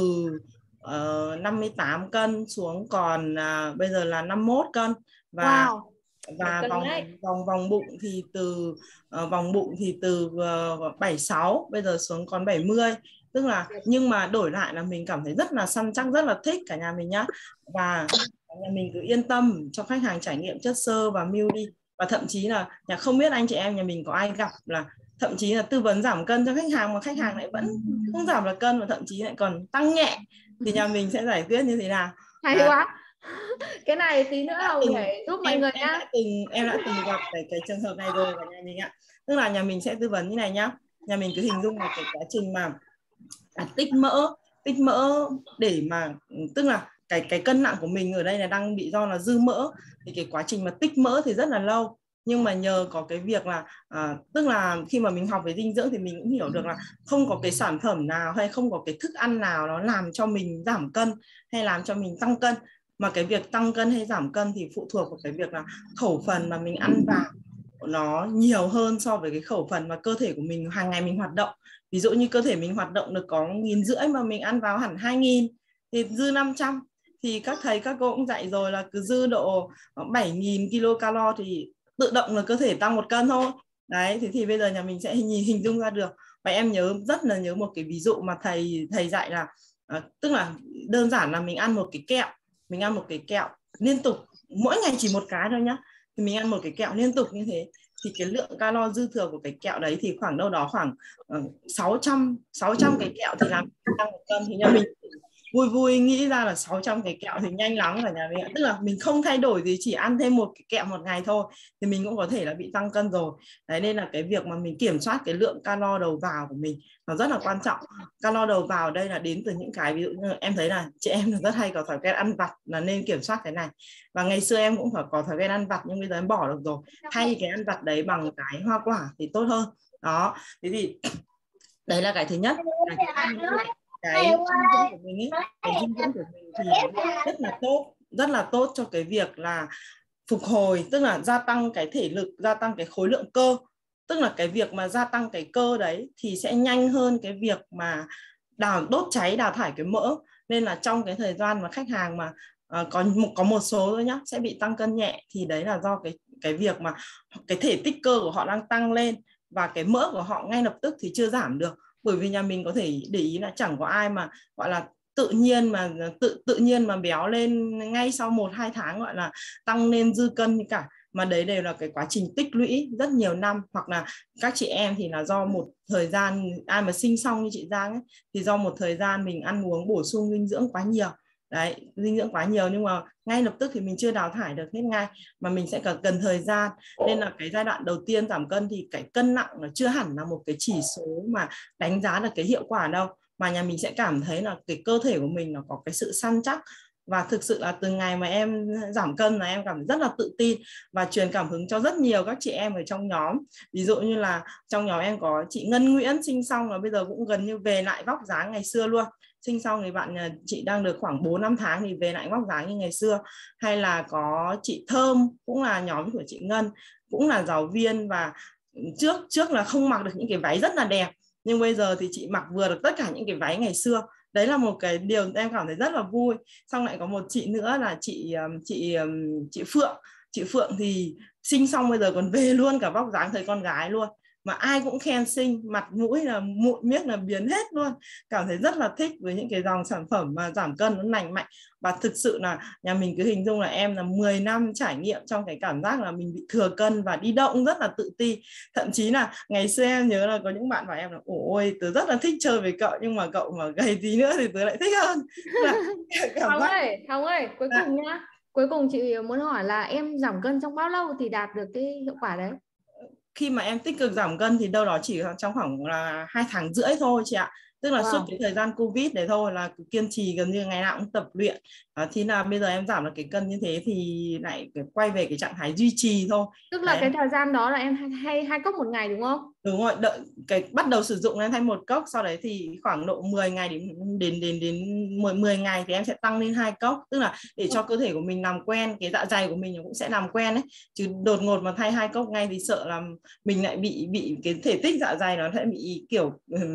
uh, năm mươi tám cân xuống còn uh, bây giờ là năm mươi mốt cân, và wow. và vòng vòng vòng bụng thì từ uh, vòng bụng thì từ uh, bảy mươi sáu bây giờ xuống còn bảy mươi, tức là nhưng mà đổi lại là mình cảm thấy rất là săn chắc, rất là thích cả nhà mình nhá. Và nhà mình cứ yên tâm cho khách hàng trải nghiệm chất xơ và meal đi, và thậm chí là nhà không biết anh chị em nhà mình có ai gặp là thậm chí là tư vấn giảm cân cho khách hàng mà khách hàng lại vẫn không giảm được cân, và thậm chí lại còn tăng nhẹ, thì nhà mình sẽ giải quyết như thế nào? Hay à, quá. Cái này tí nữa Hồng phải giúp mọi em, người em nhá. đã từng em đã từng gặp cái, cái trường hợp này rồi cả nhà mình ạ. Tức là nhà mình sẽ tư vấn như này nhá, nhà mình cứ hình dung là cái quá trình mà à, tích mỡ tích mỡ để mà tức là cái cái cân nặng của mình ở đây là đang bị do là dư mỡ, thì cái quá trình mà tích mỡ thì rất là lâu. Nhưng mà nhờ có cái việc là à, tức là khi mà mình học về dinh dưỡng thì mình cũng hiểu được là không có cái sản phẩm nào hay không có cái thức ăn nào nó làm cho mình giảm cân hay làm cho mình tăng cân, mà cái việc tăng cân hay giảm cân thì phụ thuộc vào cái việc là khẩu phần mà mình ăn vào nó nhiều hơn so với cái khẩu phần mà cơ thể của mình hàng ngày mình hoạt động. Ví dụ như cơ thể mình hoạt động được có nghìn rưỡi mà mình ăn vào hẳn hai nghìn thì dư năm trăm, thì các thầy các cô cũng dạy rồi là cứ dư độ bảy nghìn kilocalo thì tự động là cơ thể tăng một cân thôi. Đấy thì, thì bây giờ nhà mình sẽ hình, hình dung ra được. Và em nhớ rất là nhớ một cái ví dụ mà thầy thầy dạy là à, tức là đơn giản là mình ăn một cái kẹo mình ăn một cái kẹo liên tục mỗi ngày chỉ một cái thôi nhá, thì mình ăn một cái kẹo liên tục như thế thì cái lượng calo dư thừa của cái kẹo đấy thì khoảng đâu đó khoảng uh, sáu trăm cái kẹo thì làm tăng một cân. Thì nhà mình vui vui nghĩ ra là sáu trăm cái kẹo thì nhanh lắm cả nhà mình ạ. Tức là mình không thay đổi gì, chỉ ăn thêm một cái kẹo một ngày thôi thì mình cũng có thể là bị tăng cân rồi. Đấy nên là cái việc mà mình kiểm soát cái lượng calo đầu vào của mình nó rất là quan trọng. Calo đầu vào đây là đến từ những cái ví dụ như em thấy là chị em rất hay có thói quen ăn vặt là nên kiểm soát cái này. Và ngày xưa em cũng phải có thói quen ăn vặt nhưng bây giờ em bỏ được rồi. Thay cái ăn vặt đấy bằng cái hoa quả thì tốt hơn. Đó. Thế thì đấy là cái thứ nhất. Cái dinh dưỡng của mình ấy, cái dinh dưỡng của mình thì rất là tốt, rất là tốt cho cái việc là phục hồi, tức là gia tăng cái thể lực, gia tăng cái khối lượng cơ. Tức là cái việc mà gia tăng cái cơ đấy thì sẽ nhanh hơn cái việc mà đào đốt cháy đào thải cái mỡ. Nên là trong cái thời gian mà khách hàng mà uh, có một có một số thôi nhá sẽ bị tăng cân nhẹ, thì đấy là do cái cái việc mà cái thể tích cơ của họ đang tăng lên và cái mỡ của họ ngay lập tức thì chưa giảm được. Bởi vì nhà mình có thể để ý là chẳng có ai mà gọi là tự nhiên mà tự tự nhiên mà béo lên ngay sau một hai tháng gọi là tăng lên dư cân như cả, mà đấy đều là cái quá trình tích lũy rất nhiều năm. Hoặc là các chị em thì là do một thời gian, ai mà sinh xong như chị Giang ấy, thì do một thời gian mình ăn uống bổ sung dinh dưỡng quá nhiều. Đấy, dinh dưỡng quá nhiều nhưng mà ngay lập tức thì mình chưa đào thải được hết ngay, mà mình sẽ cần cần thời gian. Nên là cái giai đoạn đầu tiên giảm cân thì cái cân nặng nó chưa hẳn là một cái chỉ số mà đánh giá được cái hiệu quả đâu, mà nhà mình sẽ cảm thấy là cái cơ thể của mình nó có cái sự săn chắc, Và thực sự là từ ngày mà em giảm cân là em cảm thấy rất là tự tin và truyền cảm hứng cho rất nhiều các chị em ở trong nhóm. Ví dụ như là trong nhóm em có chị Ngân Nguyễn sinh xong là bây giờ cũng gần như về lại vóc dáng ngày xưa luôn. Sinh xong thì bạn chị đang được khoảng bốn năm tháng thì về lại vóc dáng như ngày xưa. Hay là có chị Thơm cũng là nhóm của chị Ngân, cũng là giáo viên, và trước trước là không mặc được những cái váy rất là đẹp, nhưng bây giờ thì chị mặc vừa được tất cả những cái váy ngày xưa. Đấy là một cái điều em cảm thấy rất là vui. Xong lại có một chị nữa là chị chị chị Phượng. Chị Phượng thì sinh xong bây giờ còn về luôn cả vóc dáng thời con gái luôn, mà ai cũng khen xinh, mặt mũi là mụn miếc là biến hết luôn. Cảm thấy rất là thích với những cái dòng sản phẩm mà giảm cân nó lành mạnh. Và thực sự là nhà mình cứ hình dung là em là mười năm trải nghiệm trong cái cảm giác là mình bị thừa cân và đi đâu cũng rất là tự ti. Thậm chí là ngày xưa em nhớ là có những bạn bảo em là ôi tớ rất là thích chơi với cậu, nhưng mà cậu mà gầy tí nữa thì tớ lại thích hơn. Hồng ơi, Hồng ơi, cuối Dạ. cùng nhá, cuối cùng chị muốn hỏi là em giảm cân trong bao lâu thì đạt được cái hiệu quả đấy? Khi mà em tích cực giảm cân thì đâu đó chỉ trong khoảng là hai tháng rưỡi thôi chị ạ. Tức là wow. Suốt cái thời gian Covid đấy thôi là kiên trì gần như ngày nào cũng tập luyện. À, thì là bây giờ em giảm được cái cân như thế thì lại quay về cái trạng thái duy trì thôi. Tức là đấy. Cái thời gian đó là em hay hay hai cốc một ngày đúng không? Đúng rồi, đợi cái bắt đầu sử dụng em thay một cốc, sau đấy thì khoảng độ mười ngày đến đến đến đến mười ngày thì em sẽ tăng lên hai cốc, tức là để cho cơ thể của mình làm quen, cái dạ dày của mình cũng sẽ làm quen đấy. Chứ đột ngột mà thay hai cốc ngay thì sợ là mình lại bị bị cái thể tích dạ dày nó sẽ bị kiểu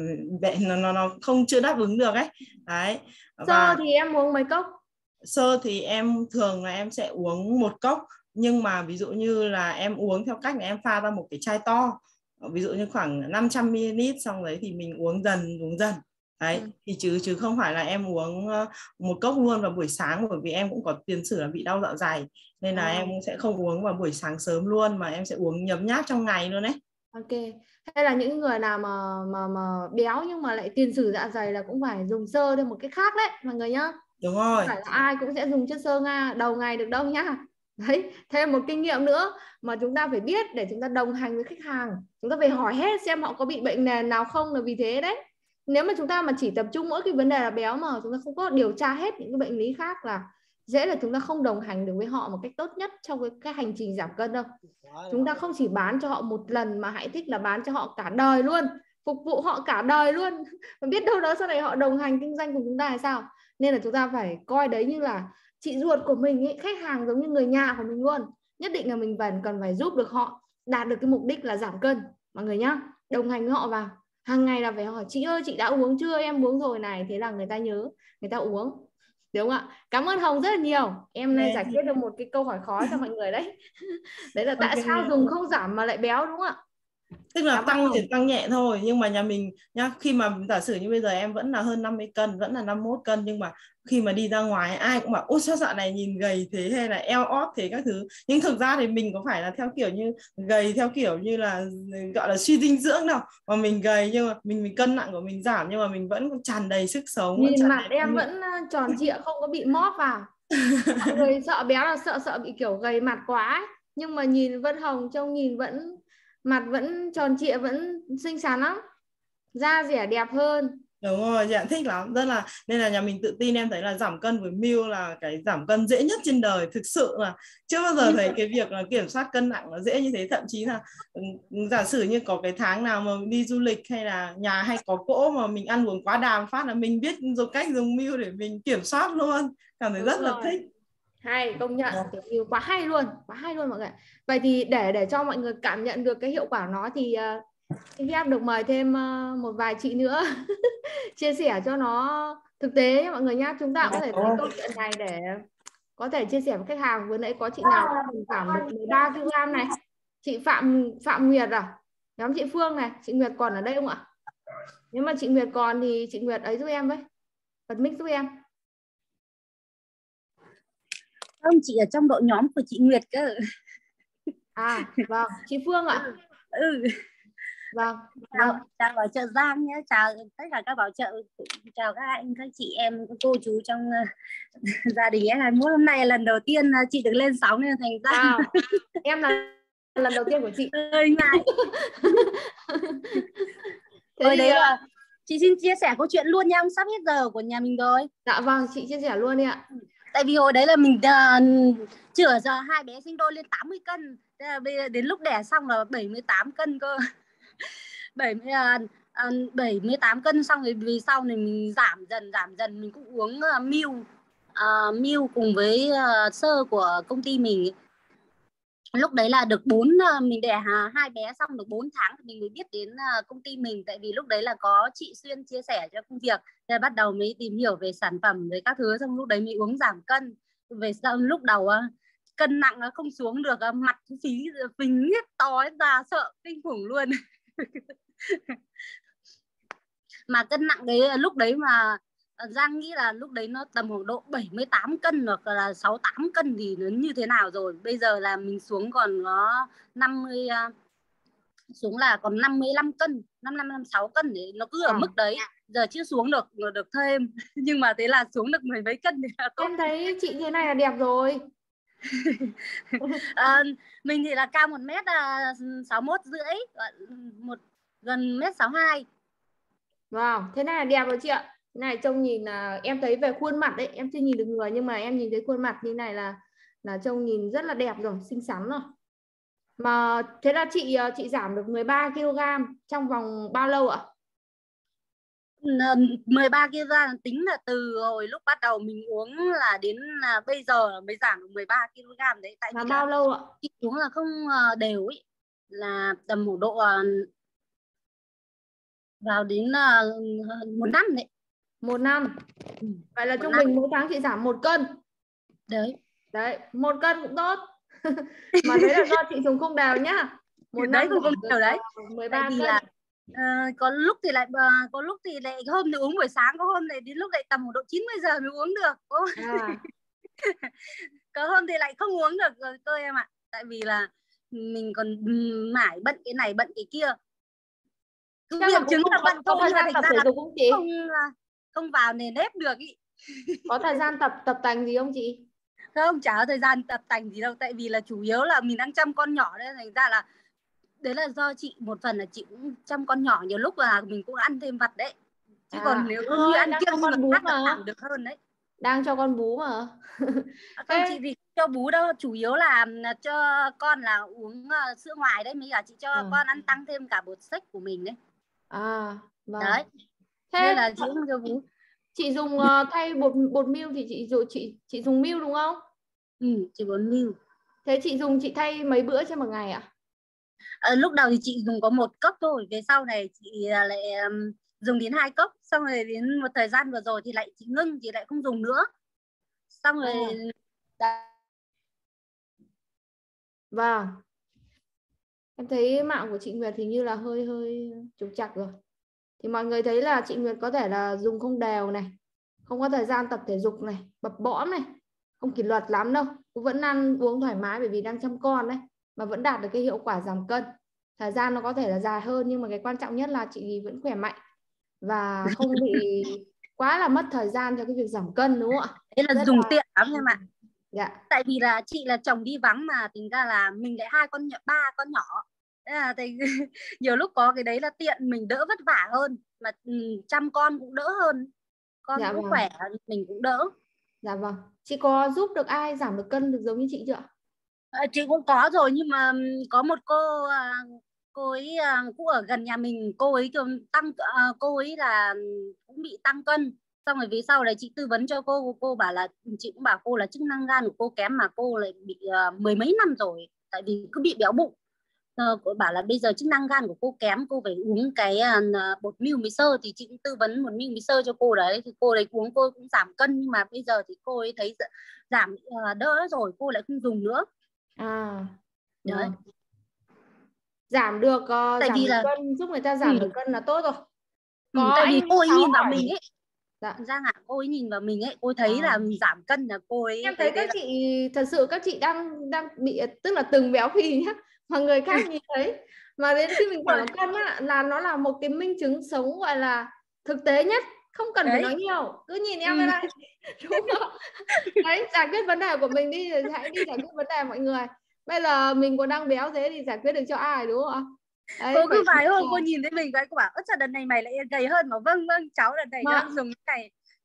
nó nó nó không chưa đáp ứng được ấy. Đấy. Và sơ thì em uống mấy cốc? Sơ thì em thường là em sẽ uống một cốc, nhưng mà ví dụ như là em uống theo cách là em pha ra một cái chai to, ví dụ như khoảng năm trăm mi li lít, xong đấy thì mình uống dần uống dần đấy. Ừ. thì chứ chứ không phải là em uống một cốc luôn vào buổi sáng, bởi vì em cũng có tiền sử là bị đau dạ dày, nên là à. em sẽ không uống vào buổi sáng sớm luôn, mà em sẽ uống nhấm nháp trong ngày luôn đấy. Ok. Hay là những người nào mà mà mà béo nhưng mà lại tiền sử dạ dày là cũng phải dùng sơ thêm một cái khác đấy mọi người nhá. Đúng rồi. Không phải là ai cũng sẽ dùng chất xơ Nga đầu ngày được đâu nhá. Đấy, thêm một kinh nghiệm nữa mà chúng ta phải biết để chúng ta đồng hành với khách hàng. Chúng ta phải hỏi hết xem họ có bị bệnh nền nào không, là vì thế đấy. Nếu mà chúng ta mà chỉ tập trung mỗi cái vấn đề là béo mà chúng ta không có điều tra hết những cái bệnh lý khác là dễ là chúng ta không đồng hành được với họ một cách tốt nhất trong cái, cái hành trình giảm cân đâu. Chúng ta không chỉ bán cho họ một lần mà hãy thích là bán cho họ cả đời luôn, phục vụ họ cả đời luôn. Và biết đâu đó sau này họ đồng hành kinh doanh cùng chúng ta hay sao. Nên là chúng ta phải coi đấy như là chị ruột của mình ấy, khách hàng giống như người nhà của mình luôn. Nhất định là mình vẫn cần phải giúp được họ đạt được cái mục đích là giảm cân mọi người nhá. Đồng hành với họ vào. Hàng ngày là phải hỏi chị ơi chị đã uống chưa, em uống rồi này. Thế là người ta nhớ, người ta uống. Đúng không ạ? Cảm ơn Hồng rất là nhiều. Em nay giải quyết được một cái câu hỏi khó cho mọi người đấy. Đấy là tại okay. sao dùng không giảm mà lại béo đúng không ạ? Tức là tăng thì tăng nhẹ thôi, nhưng mà nhà mình nhá, khi mà giả sử như bây giờ em vẫn là hơn năm mươi cân, vẫn là năm mươi mốt cân, nhưng mà khi mà đi ra ngoài ai cũng bảo ôi sao dạo này nhìn gầy thế, hay là eo óp thế các thứ. Nhưng thực ra thì mình có phải là theo kiểu như gầy theo kiểu như là gọi là suy dinh dưỡng đâu, mà mình gầy nhưng mà mình, mình cân nặng của mình giảm, nhưng mà mình vẫn tràn đầy sức sống. Nhìn mặt em vẫn tròn trịa, không có bị móp vào. Mọi người sợ béo là sợ sợ bị kiểu gầy mặt quá ấy. Nhưng mà nhìn Vân Hồng trông nhìn vẫn mặt vẫn tròn trịa, vẫn xinh xắn lắm, da dẻ đẹp hơn. Đúng rồi, dạ thích lắm, rất là, nên là nhà mình tự tin. Em thấy là giảm cân với Miu là cái giảm cân dễ nhất trên đời, thực sự là chưa bao giờ thấy cái việc là kiểm soát cân nặng nó dễ như thế. Thậm chí là giả sử như có cái tháng nào mà đi du lịch hay là nhà hay có cỗ mà mình ăn uống quá đàm phát là mình biết dùng cách dùng Miu để mình kiểm soát luôn, cảm thấy rất là thích. Hay, công nhận, kiểu Miu quá hay luôn, quá hay luôn mọi người. Vậy thì để để cho mọi người cảm nhận được cái hiệu quả nó thì uh, xin phép được mời thêm uh, một vài chị nữa chia sẻ cho nó thực tế mọi người nhá. Chúng ta có thể lấy câu chuyện này để có thể chia sẻ với khách hàng. Vừa nãy có chị nào mình giảm được mười ba ki lô gam này, chị Phạm Phạm Nguyệt à, nhóm chị Phương này. Chị Nguyệt còn ở đây không ạ? Nếu mà chị Nguyệt còn thì chị Nguyệt ấy giúp em với, bật mic giúp em. Không, chị ở trong đội nhóm của chị Nguyệt cơ. À vâng, chị Phương ạ. Ừ. Vâng. Chào, chào bảo trợ Giang nhé, chào tất cả các bảo trợ, chào các anh, các chị em, các cô chú trong uh, gia đình em. Là mỗi hôm nay là lần đầu tiên uh, chị được lên sóng nên thành ra à, em là lần đầu tiên của chị. Ơi ngại. Thế Ôi, thì, đấy là chị xin chia sẻ câu chuyện luôn nha, sắp hết giờ của nhà mình rồi. Dạ vâng, chị chia sẻ luôn đi ạ. Tại vì hồi đấy là mình uh, chữa giờ hai bé sinh đôi lên tám mươi cân. Thế là bây giờ đến lúc đẻ xong là bảy mươi tám cân cơ. bảy mươi, uh, uh, bảy mươi tám cân xong rồi vì sau này mình giảm dần giảm dần mình cũng uống uh, Miu uh, Miu cùng với uh, sơ của công ty mình. Lúc đấy là được bốn uh, mình đẻ uh, hai bé xong được bốn tháng thì mình mới biết đến uh, công ty mình, tại vì lúc đấy là có chị Xuyên chia sẻ cho công việc, thế bắt đầu mới tìm hiểu về sản phẩm với các thứ, xong lúc đấy mới uống giảm cân. Về sau lúc đầu uh, cân nặng uh, không xuống được, uh, mặt phí phình hết to ra sợ kinh khủng luôn. Mà cân nặng đấy lúc đấy mà Giang nghĩ là lúc đấy nó tầm khoảng độ bảy mươi tám cân hoặc là sáu mươi tám cân thì nó như thế nào rồi. Bây giờ là mình xuống còn có năm mươi, xuống là còn năm mươi lăm cân, năm mươi lăm, năm mươi sáu cân thì nó cứ ở à. mức đấy. Giờ chưa xuống được được thêm. Nhưng mà thế là xuống được mười mấy cân thì là tốt. Em thấy chị thế này là đẹp rồi. à, mình thì là cao một mét sáu mốt rưỡi, một gần mét sáu hai. Wow, thế này là đẹp rồi chị ạ. Thế này trông nhìn là em thấy về khuôn mặt đấy, em chưa nhìn được người nhưng mà em nhìn thấy khuôn mặt như này là là trông nhìn rất là đẹp rồi, xinh xắn rồi. Mà thế là chị chị giảm được mười ba ki lô gam trong vòng bao lâu ạ? mười ba ki lô gam tính là từ hồi lúc bắt đầu mình uống là đến là bây giờ mới giảm được mười ba ki lô gam đấy. Tại là vì bao là lâu ạ? chị uống là không đều ấy, là tầm một độ vào đến uh, một năm đấy. Một năm. Ừ. Vậy là trung bình mỗi tháng chị giảm một cân. Đấy. Đấy, một cân cũng tốt. Mà đấy là do chị dùng không đều nhá. Một đấy năm không đều đấy. mười ba cân. Là, uh, có lúc thì lại uh, có lúc thì lại hôm thì uống buổi sáng, có hôm thì đến lúc lại tầm một độ chín mươi giờ mới uống được. À. Có hôm thì lại không uống được rồi tôi em ạ. Tại vì là mình còn mãi bận cái này bận cái kia. Cứ việc chứng là bận có thời gian tập thể dục không chị? Không, không vào nền nếp được ý. Có thời gian tập tập tành gì không chị? Không, chả có thời gian tập tành gì đâu. Tại vì là chủ yếu là mình đang chăm con nhỏ nên thành ra là đấy là do chị, một phần là chị cũng chăm con nhỏ, nhiều lúc là mình cũng ăn thêm vặt đấy. Chứ à, còn nếu như ăn kiêng thì con bú mà được hơn đấy. Đang cho con bú mà. Không, Ê. chị thì cho bú đâu, chủ yếu là cho con là uống uh, sữa ngoài đấy, mới cả chị cho à. con ăn tăng thêm cả bột xách của mình đấy. À, vâng. Đấy. Thế nên là chị không cho bú. Chị dùng uh, thay bột bột Miu thì chị dùng chị chị dùng Miu đúng không? Ừ, chị bột Miu. Thế chị dùng chị thay mấy bữa trên một ngày ạ? À, lúc đầu thì chị dùng có một cốc thôi, về sau này chị lại um, dùng đến hai cốc, xong rồi đến một thời gian vừa rồi thì lại chị ngưng, chị lại không dùng nữa. Xong rồi à. Vâng. Em thấy mạng của chị Nguyệt thì như là hơi hơi trục trặc rồi. Thì mọi người thấy là chị Nguyệt có thể là dùng không đều này, không có thời gian tập thể dục này, bập bõm này, không kỷ luật lắm đâu, cũng vẫn ăn uống thoải mái bởi vì đang chăm con đấy, mà vẫn đạt được cái hiệu quả giảm cân. Thời gian nó có thể là dài hơn nhưng mà cái quan trọng nhất là chị vẫn khỏe mạnh và không bị quá là mất thời gian cho cái việc giảm cân, đúng không ạ? Đấy là Rất dùng là... tiện lắm em ạ. Dạ. Tại vì là chị là chồng đi vắng mà tính ra là mình lại hai con nhỏ, ba con nhỏ. Thế là thì nhiều lúc có cái đấy là tiện, mình đỡ vất vả hơn, mà chăm con cũng đỡ hơn, con dạ cũng vâng. khỏe, mình cũng đỡ. Dạ vâng. Chị có giúp được ai giảm được cân được giống như chị chưa? À, chị cũng có rồi, nhưng mà có một cô cô ấy cũng ở gần nhà mình, cô ấy tăng cô ấy là cũng bị tăng cân, xong rồi vì sau đấy chị tư vấn cho cô, cô bảo là chị cũng bảo cô là chức năng gan của cô kém mà cô lại bị uh, mười mấy năm rồi, tại vì cứ bị béo bụng. Uh, cô bảo là bây giờ chức năng gan của cô kém, cô phải uống cái uh, bột Miu Mỹ Sơ, thì chị cũng tư vấn bột Miu Mỹ Sơ cho cô đấy, thì cô đấy uống cô cũng giảm cân, nhưng mà bây giờ thì cô ấy thấy giảm uh, đỡ rồi, cô lại không dùng nữa. À, đấy. Giảm được uh, tại giảm vì được là... cân, giúp người ta giảm ừ. được cân là tốt rồi. Có ừ, tại vì cô ấy nhìn vào hỏi. mình ấy. Dạ. Giang ạ, cô ấy nhìn vào mình ấy, cô thấy à. là mình giảm cân là cô ấy. Em thấy các là... chị thật sự các chị đang đang bị, tức là từng béo phì nhá, mà người khác nhìn thấy, mà đến khi mình giảm cân á, là nó là một cái minh chứng sống gọi là thực tế nhất, không cần đấy. Phải nói nhiều, cứ nhìn em ừ. đây, đúng không? Đấy, giải quyết vấn đề của mình đi, hãy đi giải quyết vấn đề mọi người. Bây giờ mình còn đang béo thế thì giải quyết được cho ai, đúng không? Đấy, cô cứ vài hôm cô nhìn thấy mình vậy, cô bảo ớt sao đợt này mày lại gầy hơn, mà vâng vâng cháu đợt này vâng. đang dùng cái này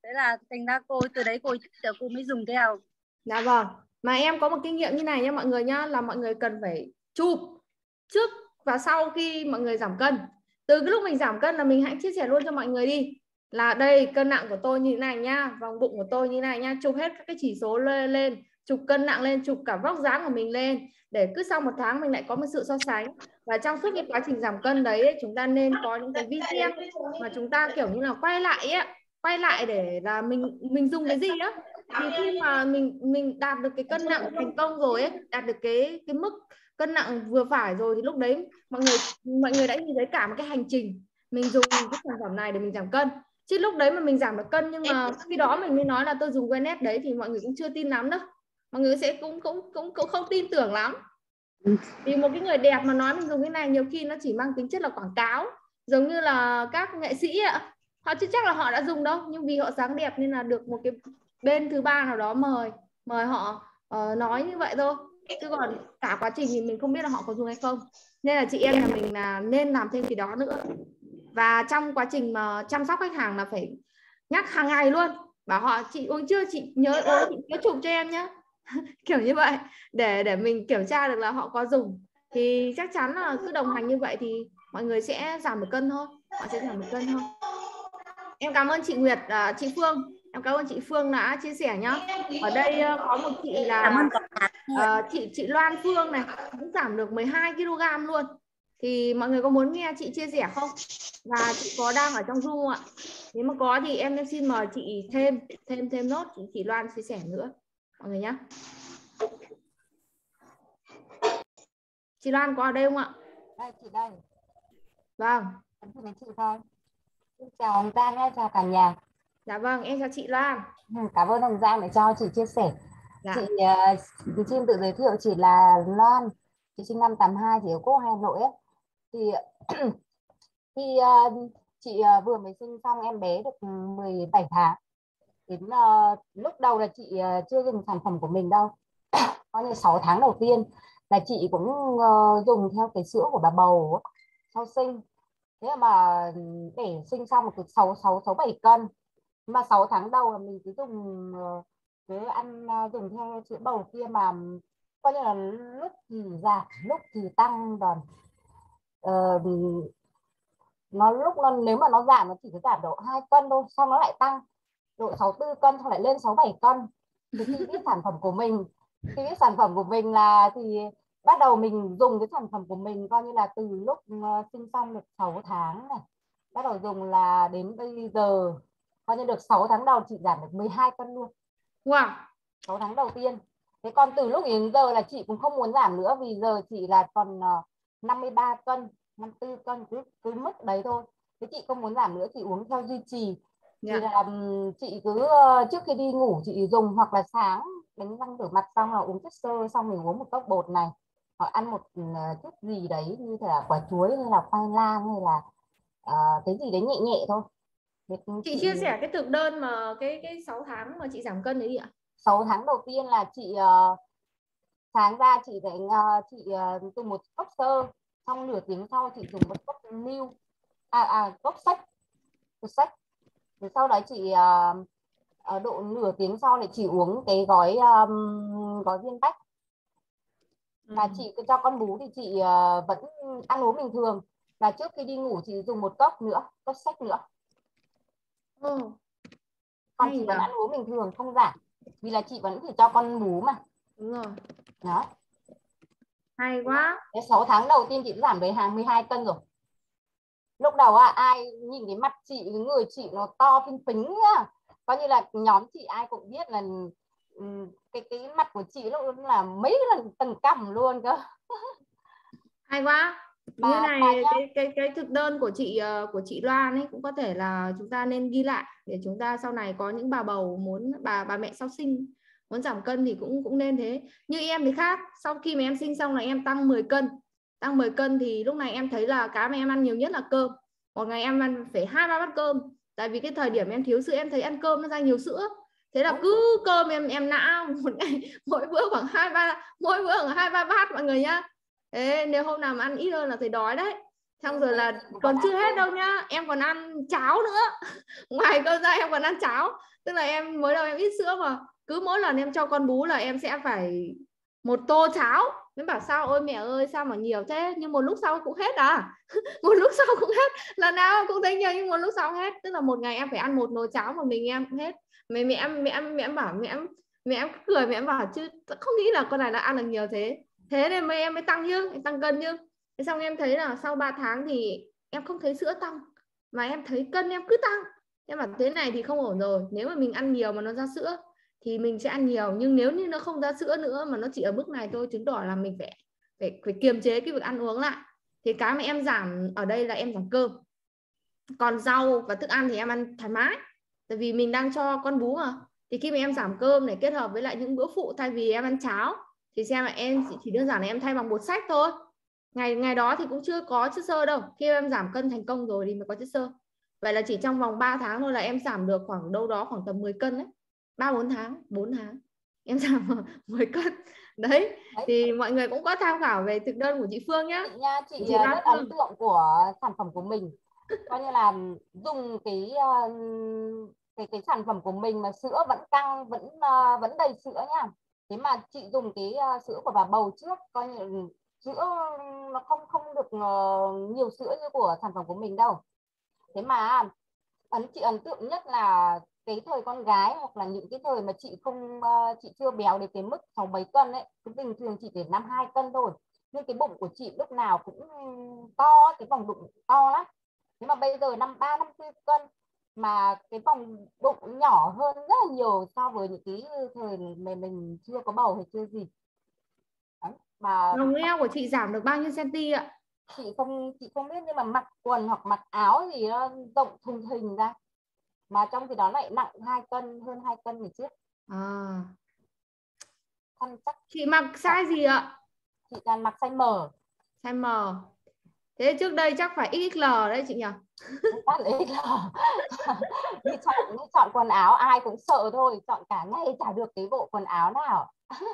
Thế là thành ra cô từ đấy cô thích, cô mới dùng theo. Dạ vâng. Mà em có một kinh nghiệm như này nha mọi người nhá, là mọi người cần phải chụp trước và sau khi mọi người giảm cân. Từ cái lúc mình giảm cân là mình hãy chia sẻ luôn cho mọi người đi, là đây cân nặng của tôi như thế này nha, vòng bụng của tôi như thế này nha, chụp hết các cái chỉ số lên, lên chụp cân nặng lên, chụp cả vóc dáng của mình lên, để cứ sau một tháng mình lại có một sự so sánh. Và trong suốt cái quá trình giảm cân đấy, chúng ta nên có những cái video mà chúng ta kiểu như là quay lại ấy, quay lại để là mình mình dùng cái gì á. Thì khi mà mình mình đạt được cái cân nặng thành công rồi ấy, đạt được cái cái mức cân nặng vừa phải rồi, thì lúc đấy mọi người mọi người đã nhìn thấy cả một cái hành trình mình dùng cái sản phẩm này để mình giảm cân. Chứ lúc đấy mà mình giảm được cân nhưng mà khi đó mình mới nói là tôi dùng Wellness đấy thì mọi người cũng chưa tin lắm đâu, mọi người sẽ cũng cũng cũng cũng không tin tưởng lắm. Vì một cái người đẹp mà nói mình dùng cái này nhiều khi nó chỉ mang tính chất là quảng cáo, giống như là các nghệ sĩ ạ, họ chưa chắc là họ đã dùng đâu, nhưng vì họ dáng đẹp nên là được một cái bên thứ ba nào đó mời mời họ uh, nói như vậy thôi, chứ còn cả quá trình thì mình không biết là họ có dùng hay không. Nên là chị em nhà mình là nên làm thêm cái đó nữa. Và trong quá trình mà chăm sóc khách hàng là phải nhắc hàng ngày luôn, bảo họ chị uống chưa, chị nhớ uống, chị nhớ chụp cho em nhé. Kiểu như vậy để để mình kiểm tra được là họ có dùng. Thì chắc chắn là cứ đồng hành như vậy thì mọi người sẽ giảm được cân thôi, họ sẽ giảm được cân thôi. Em cảm ơn chị Nguyệt, uh, chị Phương, em cảm ơn chị Phương đã chia sẻ nhá. Ở đây uh, có một chị là uh, chị chị Loan Phương này cũng giảm được mười hai ki lô gam luôn. Thì mọi người có muốn nghe chị chia sẻ không? Và chị có đang ở trong Zoom ạ. Nếu mà có thì em xin mời chị thêm thêm thêm nốt chị, chị Loan chia sẻ nữa mọi người nhé. Chị Loan có ở đây không ạ? Đây chị đây. Vâng. Với chị thôi. Xin chào Hồng Giang nhé, chào cả nhà. Dạ vâng, em chào chị Loan. Cảm ơn Hồng Giang để cho chị chia sẻ. Dạ. Chị uh, xin tự giới thiệu, chị là Loan, chị sinh năm tám hai, chị ở Quốc Hà Nội ấy. Thì khi uh, chị uh, vừa mới sinh xong em bé được mười bảy tháng. Đến uh, lúc đầu là chị uh, chưa dùng sản phẩm của mình đâu. Có như sáu tháng đầu tiên là chị cũng uh, dùng theo cái sữa của bà bầu sau sinh. Thế mà để sinh xong được sáu sáu sáu bảy cân. Mà sáu tháng đầu là mình cứ dùng cứ ăn dùng theo sữa bầu kia mà coi như là lúc thì giảm, lúc thì tăng dần. Ờ, nó lúc nó nếu mà nó giảm nó chỉ có giảm độ hai cân thôi, xong nó lại tăng độ sáu tư cân, xong lại lên sáu bảy cân. Thì khi biết sản phẩm của mình, khi biết sản phẩm của mình là thì bắt đầu mình dùng cái sản phẩm của mình coi như là từ lúc uh, sinh xong được sáu tháng này, bắt đầu dùng là đến bây giờ coi như được sáu tháng đầu chị giảm được mười hai cân luôn. Wow. sáu tháng đầu tiên. Thế còn từ lúc đến giờ là chị cũng không muốn giảm nữa, vì giờ chị là còn uh, năm mươi ba cân, năm mươi tư cân, cứ cứ mức đấy thôi. Thế chị không muốn giảm nữa, chị uống theo duy trì. Thì yeah. là um, chị cứ uh, trước khi đi ngủ chị dùng, hoặc là sáng đánh răng rửa mặt xong là uống chất xơ, xong mình uống một cốc bột này, hoặc ăn một uh, chút gì đấy như thể là quả chuối hay là khoai lang hay là uh, cái gì đấy nhẹ nhẹ thôi. Chị, chị chia sẻ cái thực đơn mà cái cái sáu tháng mà chị giảm cân đấy đi ạ. sáu tháng đầu tiên là chị uh, sáng ra chị phải uh, chị uh, dùng một cốc sơ, xong nửa tiếng sau chị dùng một cốc new à à cốc sách cốc sách rồi sau đấy chị uh, ở độ nửa tiếng sau thì chị uống cái gói um, gói viên bách. Là ừ. chị cho con bú thì chị uh, vẫn ăn uống bình thường, và trước khi đi ngủ chị dùng một cốc nữa, cốc sách nữa. Ừ. Còn chị vẫn ăn uống bình thường, không giảm, vì là chị vẫn phải cho con bú mà. Đúng rồi. Đó. Hay quá. Cái sáu tháng đầu tiên chị giảm đến hàng mười hai cân rồi. Lúc đầu à, ai nhìn cái mặt chị, cái người chị nó to phình phình á. Coi như là nhóm chị ai cũng biết là um, cái cái mặt của chị lúc là mấy lần tầng cằm luôn cơ. Hay quá. Như mà, này mà cái cái cái thực đơn của chị uh, của chị Loan ấy cũng có thể là chúng ta nên ghi lại để chúng ta sau này có những bà bầu muốn bà bà mẹ sau sinh muốn giảm cân thì cũng cũng nên thế. Như em thì khác, sau khi mà em sinh xong là em tăng mười cân. Tăng mười cân thì lúc này em thấy là cái mà em ăn nhiều nhất là cơm. Một ngày em ăn phải hai ba bát cơm. Tại vì cái thời điểm em thiếu sữa em thấy ăn cơm nó ra nhiều sữa. Thế là cứ cơm em em nã một ngày mỗi bữa khoảng hai ba mỗi bữa khoảng hai ba bát mọi người nhá. Thế nếu hôm nào mà ăn ít hơn là thấy đói đấy. Xong rồi là còn chưa hết đâu nhá, em còn ăn cháo nữa. Ngoài cơm ra em còn ăn cháo. Tức là em mới đầu em ít sữa mà cứ mỗi lần em cho con bú là em sẽ phải một tô cháo. Em bảo sao ôi mẹ ơi sao mà nhiều thế, nhưng một lúc sau cũng hết à. Một lúc sau cũng hết, lần nào cũng thấy nhiều nhưng một lúc sau hết. Tức là một ngày em phải ăn một nồi cháo mà mình em cũng hết. Mẹ mẹ em mẹ em mẹ em bảo mẹ em mẹ em cười, mẹ em bảo chứ không nghĩ là con này là ăn được nhiều thế. Thế nên mới em mới tăng chứ, em tăng cân chứ. Thế xong em thấy là sau ba tháng thì em không thấy sữa tăng mà em thấy cân em cứ tăng. Em bảo thế này thì không ổn rồi. Nếu mà mình ăn nhiều mà nó ra sữa thì mình sẽ ăn nhiều, nhưng nếu như nó không ra sữa nữa mà nó chỉ ở mức này thôi, chứng tỏ là mình phải phải, phải kiềm chế cái việc ăn uống lại. Thì cái mà em giảm ở đây là em giảm cơm, còn rau và thức ăn thì em ăn thoải mái, tại vì mình đang cho con bú mà. Thì khi mà em giảm cơm này kết hợp với lại những bữa phụ, thay vì em ăn cháo thì xem là em chỉ đơn giản là em thay bằng bột sách thôi. Ngày ngày đó thì cũng chưa có chất xơ đâu, khi em giảm cân thành công rồi thì mới có chất xơ. Vậy là chỉ trong vòng ba tháng thôi là em giảm được khoảng đâu đó khoảng tầm mười cân đấy. ba bốn tháng, bốn tháng em giảm mười cân. Đấy, thì mọi người cũng có tham khảo về thực đơn của chị Phương nhá. Chị nha, chị, chị rất ấn tượng của sản phẩm của mình. Coi như là dùng cái cái cái sản phẩm của mình mà sữa vẫn căng, vẫn uh, vẫn đầy sữa nha. Thế mà chị dùng cái uh, sữa của bà bầu trước, coi như sữa nó không không được uh, nhiều sữa như của sản phẩm của mình đâu. Thế mà ấn chị ấn tượng nhất là cái thời con gái, hoặc là những cái thời mà chị không uh, chị chưa béo đến cái mức sáu bảy cân ấy, cái bình thường chị để năm hai cân thôi, nhưng cái bụng của chị lúc nào cũng to, cái vòng bụng to lắm. Nhưng mà bây giờ năm ba năm tư cân mà cái vòng bụng nhỏ hơn rất là nhiều so với những cái thời mà mình chưa có bầu hay chưa gì. Đấy, mà vòng eo của chị giảm được bao nhiêu cm ạ? Chị không chị không biết, nhưng mà mặc quần hoặc mặc áo gì nó rộng thùng thình ra, mà trong khi đó lại nặng hai cân, hơn hai cân ngày trước. À. Thân chắc. Chị mặc size gì ạ? Chị toàn mặc size M. Size M. Thế trước đây chắc phải ích lờ đấy chị nhỉ? Bắt lấy đi chọn đi chọn quần áo ai cũng sợ thôi, chọn cả ngày chả được cái bộ quần áo nào.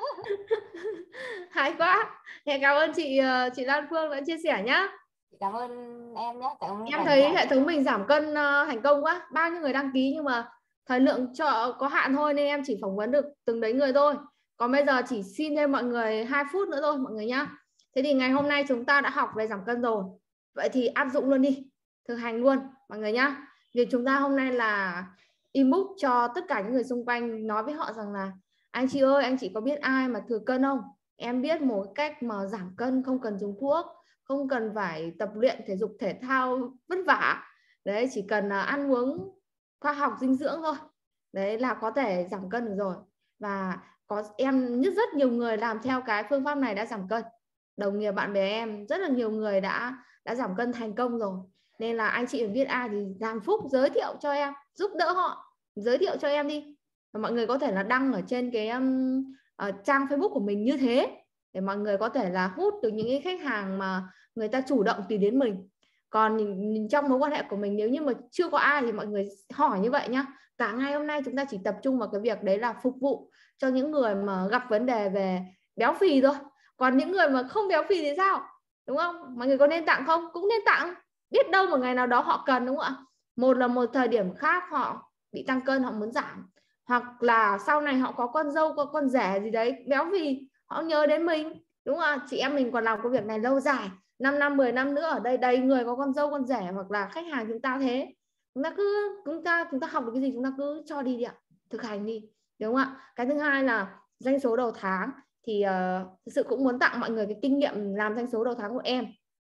Hay quá. Thế cảm ơn chị chị Lan Phương đã chia sẻ nhá. Cảm ơn em nhé. Cảm ơn em thấy hệ thống mình giảm cân uh, thành công quá, bao nhiêu người đăng ký nhưng mà thời lượng cho có hạn thôi nên em chỉ phỏng vấn được từng đấy người thôi. Còn bây giờ chỉ xin thêm mọi người hai phút nữa thôi mọi người nhá. Thế thì ngày hôm nay chúng ta đã học về giảm cân rồi, vậy thì áp dụng luôn đi, thực hành luôn mọi người nhá. Việc chúng ta hôm nay là inbox cho tất cả những người xung quanh, nói với họ rằng là anh chị ơi, anh chị có biết ai mà thừa cân không? Em biết một cách mà giảm cân không cần dùng thuốc, không cần phải tập luyện thể dục thể thao vất vả. Đấy, chỉ cần ăn uống khoa học dinh dưỡng thôi. Đấy là có thể giảm cân được rồi. Và có em nhất rất nhiều người làm theo cái phương pháp này đã giảm cân. Đồng nghiệp bạn bè em rất là nhiều người đã đã giảm cân thành công rồi. Nên là anh chị biết ai thì làm phúc giới thiệu cho em, giúp đỡ họ, giới thiệu cho em đi. Và mọi người có thể là đăng ở trên cái um, uh, trang Facebook của mình như thế, để mọi người có thể là hút được những cái khách hàng mà người ta chủ động tìm đến mình. Còn trong mối quan hệ của mình nếu như mà chưa có ai thì mọi người hỏi như vậy nhá. Cả ngày hôm nay chúng ta chỉ tập trung vào cái việc đấy là phục vụ cho những người mà gặp vấn đề về béo phì thôi. Còn những người mà không béo phì thì sao? Đúng không? Mọi người có nên tặng không? Cũng nên tặng. Biết đâu một ngày nào đó họ cần, đúng không ạ? Một là một thời điểm khác họ bị tăng cân, họ muốn giảm. Hoặc là sau này họ có con dâu, có con rể gì đấy béo phì, họ nhớ đến mình. Đúng không ạ? Chị em mình còn làm công việc này lâu dài, năm năm, mười năm nữa ở đây đầy người có con dâu, con rể hoặc là khách hàng chúng ta thế. Chúng ta cứ chúng ta chúng ta học được cái gì chúng ta cứ cho đi đi ạ, thực hành đi, đúng không ạ? Cái thứ hai là doanh số đầu tháng thì uh, thực sự cũng muốn tặng mọi người cái kinh nghiệm làm doanh số đầu tháng của em.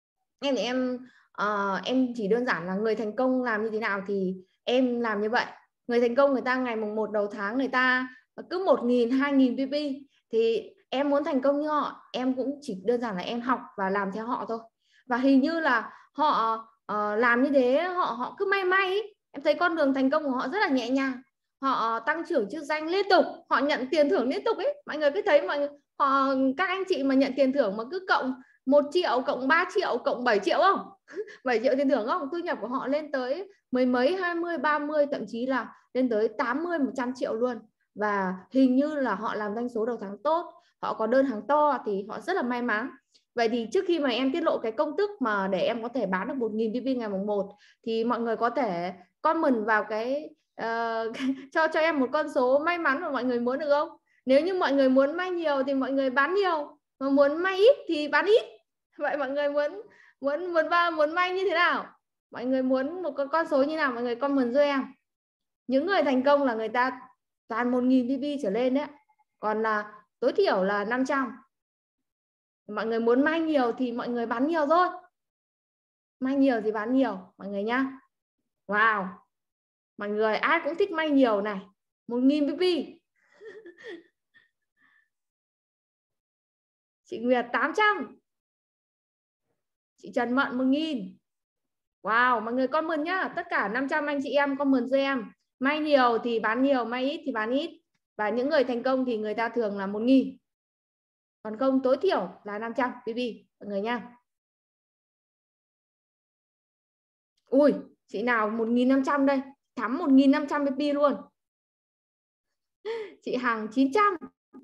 Em thì em uh, em chỉ đơn giản là người thành công làm như thế nào thì em làm như vậy. Người thành công người ta ngày mùng một đầu tháng người ta cứ một nghìn, hai nghìn pê pê, thì em muốn thành công như họ, em cũng chỉ đơn giản là em học và làm theo họ thôi. Và hình như là họ uh, làm như thế, họ họ cứ may may ấy. Em thấy con đường thành công của họ rất là nhẹ nhàng, họ tăng trưởng chức danh liên tục, họ nhận tiền thưởng liên tục ấy. Mọi người cứ thấy mọi người, họ các anh chị mà nhận tiền thưởng mà cứ cộng một triệu, cộng ba triệu, cộng bảy triệu không? bảy triệu tiền thưởng không? Thu nhập của họ lên tới mười mấy, hai mươi, ba mươi, thậm chí là lên tới tám mươi, một trăm triệu luôn. Và hình như là họ làm doanh số đầu tháng tốt, họ có đơn hàng to thì họ rất là may mắn. Vậy thì trước khi mà em tiết lộ cái công thức mà để em có thể bán được một nghìn pê pê ngày mùng một thì mọi người có thể comment vào cái uh, cho cho em một con số may mắn mà mọi người muốn được không? Nếu như mọi người muốn may nhiều thì mọi người bán nhiều, mà muốn may ít thì bán ít. Vậy mọi người muốn muốn muốn ba muốn may như thế nào? Mọi người muốn một con con số như nào? Mọi người comment cho em. Những người thành công là người ta toàn một nghìn pê pê trở lên đấy, còn là tối thiểu là năm trăm. Mọi người muốn may nhiều thì mọi người bán nhiều thôi, may nhiều thì bán nhiều mọi người nhá. Wow, mọi người ai cũng thích may nhiều này. Một nghìn pê pê. Chị Nguyệt tám trăm, chị Trần Mận một nghìn. Wow, mọi người comment nhá, tất cả năm trăm anh chị em comment cho em. May nhiều thì bán nhiều, may ít thì bán ít. Và những người thành công thì người ta thường là một nghìn. Còn không tối thiểu là năm trăm pê pê mọi người nha. Ui, chị nào một nghìn năm trăm đây, thắm một nghìn năm trăm pê pê luôn. Chị Hằng chín trăm.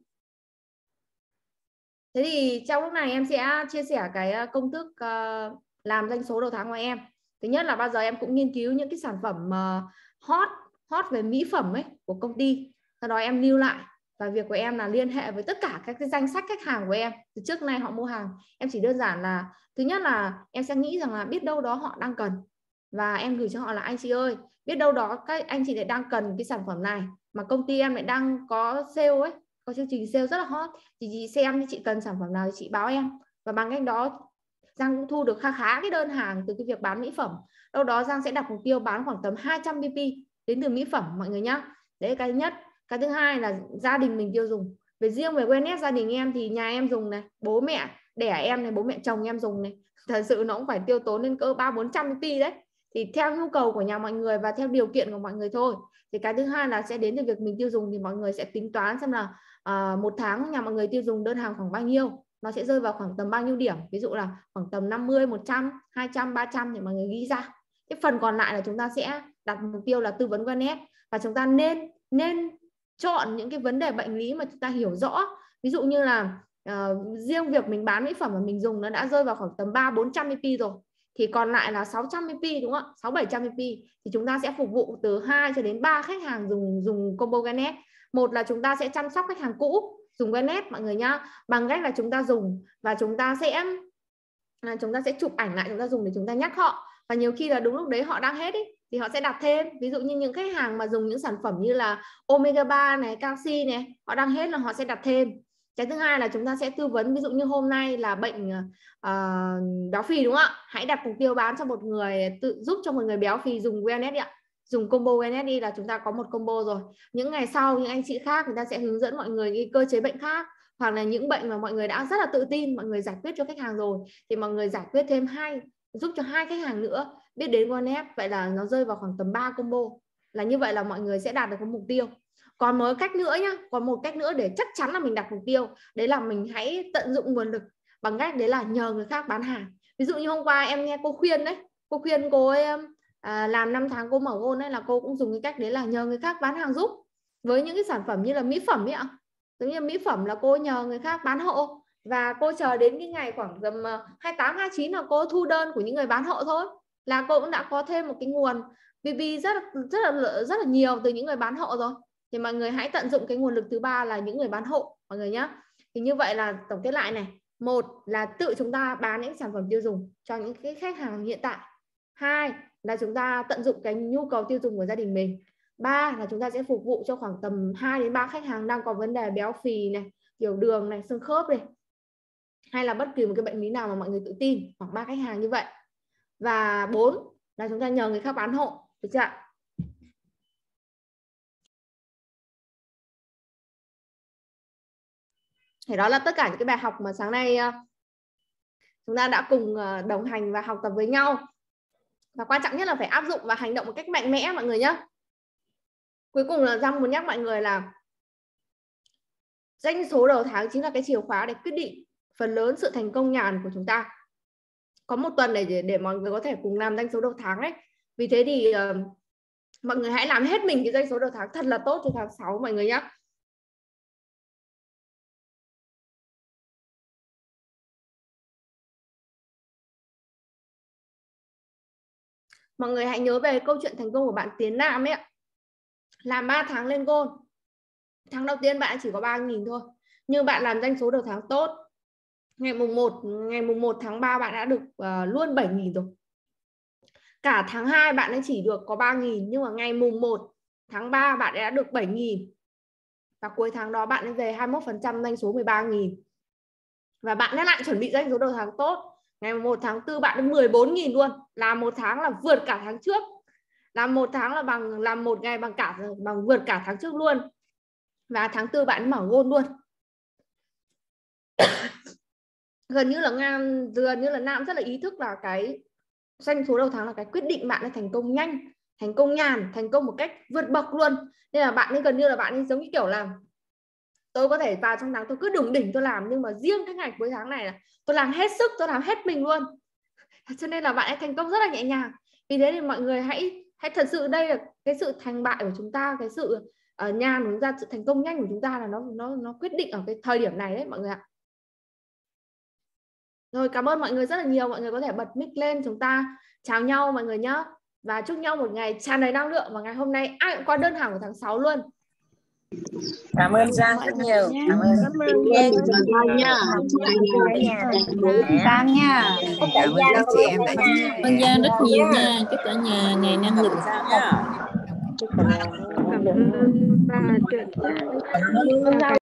Thế thì trong lúc này em sẽ chia sẻ cái công thức uh, làm doanh số đầu tháng của em. Thứ nhất là bao giờ em cũng nghiên cứu những cái sản phẩm uh, hot hot về mỹ phẩm ấy của công ty. Sau đó em lưu lại, và việc của em là liên hệ với tất cả các cái danh sách khách hàng của em từ trước nay họ mua hàng. Em chỉ đơn giản là thứ nhất là em sẽ nghĩ rằng là biết đâu đó họ đang cần, và em gửi cho họ là anh chị ơi, biết đâu đó các anh chị lại đang cần cái sản phẩm này mà công ty em lại đang có sale ấy, có chương trình sale rất là hot, thì chị xem chị cần sản phẩm nào thì chị báo em. Và bằng cách đó Giang cũng thu được khá khá cái đơn hàng từ cái việc bán mỹ phẩm. Đâu đó Giang sẽ đặt mục tiêu bán khoảng tầm hai trăm pê pê đến từ mỹ phẩm mọi người nhá. Đấy cái thứ nhất. Cái thứ hai là gia đình mình tiêu dùng. Về riêng về wellness gia đình em thì nhà em dùng này, bố mẹ đẻ em này, bố mẹ chồng em dùng này, thật sự nó cũng phải tiêu tốn lên cỡ ba bốn trăm pê pê đấy. Thì theo nhu cầu của nhà mọi người và theo điều kiện của mọi người thôi. Thì cái thứ hai là sẽ đến từ việc mình tiêu dùng, thì mọi người sẽ tính toán xem là à, một tháng nhà mọi người tiêu dùng đơn hàng khoảng bao nhiêu, nó sẽ rơi vào khoảng tầm bao nhiêu điểm. Ví dụ là khoảng tầm năm mươi, một trăm, hai trăm, ba trăm thì mọi người ghi ra. Cái phần còn lại là chúng ta sẽ đặt mục tiêu là tư vấn wellness, và chúng ta nên nên chọn những cái vấn đề bệnh lý mà chúng ta hiểu rõ. Ví dụ như là uh, riêng việc mình bán mỹ phẩm mà mình dùng nó đã rơi vào khoảng tầm ba bốn trăm pê pê rồi, thì còn lại là sáu trăm pê pê đúng không ạ? sáu bảy trăm pê pê thì chúng ta sẽ phục vụ từ hai cho đến ba khách hàng dùng dùng combo wellness. Một là chúng ta sẽ chăm sóc khách hàng cũ dùng wellness mọi người nhá, bằng cách là chúng ta dùng và chúng ta sẽ à, chúng ta sẽ chụp ảnh lại chúng ta dùng để chúng ta nhắc họ, và nhiều khi là đúng lúc đấy họ đang hết ý, thì họ sẽ đặt thêm. Ví dụ như những khách hàng mà dùng những sản phẩm như là omega ba này, canxi này, họ đang hết là họ sẽ đặt thêm. Cái thứ hai là chúng ta sẽ tư vấn, ví dụ như hôm nay là bệnh uh, béo phì đúng không ạ, hãy đặt mục tiêu bán cho một người, tự giúp cho một người béo phì dùng wellness đi ạ, dùng combo wellness đi là chúng ta có một combo rồi. Những ngày sau những anh chị khác người ta sẽ hướng dẫn mọi người cái cơ chế bệnh khác, hoặc là những bệnh mà mọi người đã rất là tự tin mọi người giải quyết cho khách hàng rồi, thì mọi người giải quyết thêm hai, giúp cho hai khách hàng nữa biết đến wellness. Vậy là nó rơi vào khoảng tầm ba combo, là như vậy là mọi người sẽ đạt được cái mục tiêu. Còn một cách nữa nhá, còn một cách nữa để chắc chắn là mình đặt mục tiêu, đấy là mình hãy tận dụng nguồn lực bằng cách đấy là nhờ người khác bán hàng. Ví dụ như hôm qua em nghe cô khuyên đấy, cô khuyên cô ấy à, làm năm tháng cô mở Gold ấy, là cô cũng dùng cái cách đấy là nhờ người khác bán hàng giúp với những cái sản phẩm như là mỹ phẩm ấy ạ. Giống như mỹ phẩm là cô nhờ người khác bán hộ, và cô chờ đến cái ngày khoảng tầm hai tám, hai chín là cô thu đơn của những người bán hộ thôi, là cô cũng đã có thêm một cái nguồn pê pê rất rất là rất là nhiều từ những người bán hộ rồi. Thì mọi người hãy tận dụng cái nguồn lực thứ ba là những người bán hộ mọi người nhé. Thì như vậy là tổng kết lại này, một là tự chúng ta bán những sản phẩm tiêu dùng cho những cái khách hàng hiện tại. Hai là chúng ta tận dụng cái nhu cầu tiêu dùng của gia đình mình. Ba là chúng ta sẽ phục vụ cho khoảng tầm hai đến ba khách hàng đang có vấn đề béo phì này, tiểu đường này, xương khớp này, hay là bất kỳ một cái bệnh lý nào mà mọi người tự tin, khoảng ba khách hàng như vậy. Và bốn là chúng ta nhờ người khác bán hộ, được chưa ạ? Thì đó là tất cả những cái bài học mà sáng nay chúng ta đã cùng đồng hành và học tập với nhau. Và quan trọng nhất là phải áp dụng và hành động một cách mạnh mẽ mọi người nhé. Cuối cùng là Giang muốn nhắc mọi người là doanh số đầu tháng chính là cái chìa khóa để quyết định phần lớn sự thành công nhàn của chúng ta. Có một tuần để để mọi người có thể cùng làm doanh số đầu tháng đấy. Vì thế thì uh, mọi người hãy làm hết mình cái doanh số đầu tháng thật là tốt cho tháng sáu mọi người nhé. Mọi người hãy nhớ về câu chuyện thành công của bạn Tiến Nam ấy ạ. Làm ba tháng lên gold, tháng đầu tiên bạn chỉ có ba nghìn thôi, nhưng bạn làm doanh số đầu tháng tốt. Ngày mùng một, ngày mùng một tháng ba bạn đã được uh, luôn bảy nghìn rồi. Cả tháng hai bạn ấy chỉ được có ba nghìn, nhưng mà ngày mùng một tháng ba bạn ấy đã được bảy nghìn. Và cuối tháng đó bạn ấy về hai mươi mốt phần trăm doanh số mười ba nghìn. Và bạn ấy lại chuẩn bị doanh số đầu tháng tốt. Ngày mùng một tháng tư bạn được mười bốn nghìn luôn. Làm một tháng là vượt cả tháng trước. Làm một tháng là bằng làm một ngày bằng cả bằng vượt cả tháng trước luôn. Và tháng tư bạn mở gold luôn. Gần như là Nam, gần như là Nam rất là ý thức là cái doanh số đầu tháng là cái quyết định bạn ấy thành công nhanh, thành công nhàn, thành công một cách vượt bậc luôn. Nên là bạn ấy gần như là bạn ấy giống như kiểu là tôi có thể vào trong tháng tôi cứ đủng đỉnh tôi làm, nhưng mà riêng cái ngày cuối tháng này là tôi làm hết sức, tôi làm hết mình luôn. Cho nên là bạn ấy thành công rất là nhẹ nhàng. Vì thế thì mọi người hãy hãy thật sự đây là cái sự thành bại của chúng ta, cái sự uh, nhàn của chúng ta, sự thành công nhanh của chúng ta là nó nó nó quyết định ở cái thời điểm này đấy mọi người ạ. Rồi, cảm ơn mọi người rất là nhiều. Mọi người có thể bật mic lên, chúng ta chào nhau mọi người nhé. Và chúc nhau một ngày tràn đầy năng lượng. Và ngày hôm nay ai cũng qua đơn hàng của tháng sáu luôn. Cảm ơn Giang rất nhiều. Cảm ơn Cảm ơn nha. Giang nha. Cảm ơn các chị em đã chia Cảm ơn Giang rất nhiều nha. Chúc cả nhà ngày năng lượng Giang nhá. Cảm ơn bà.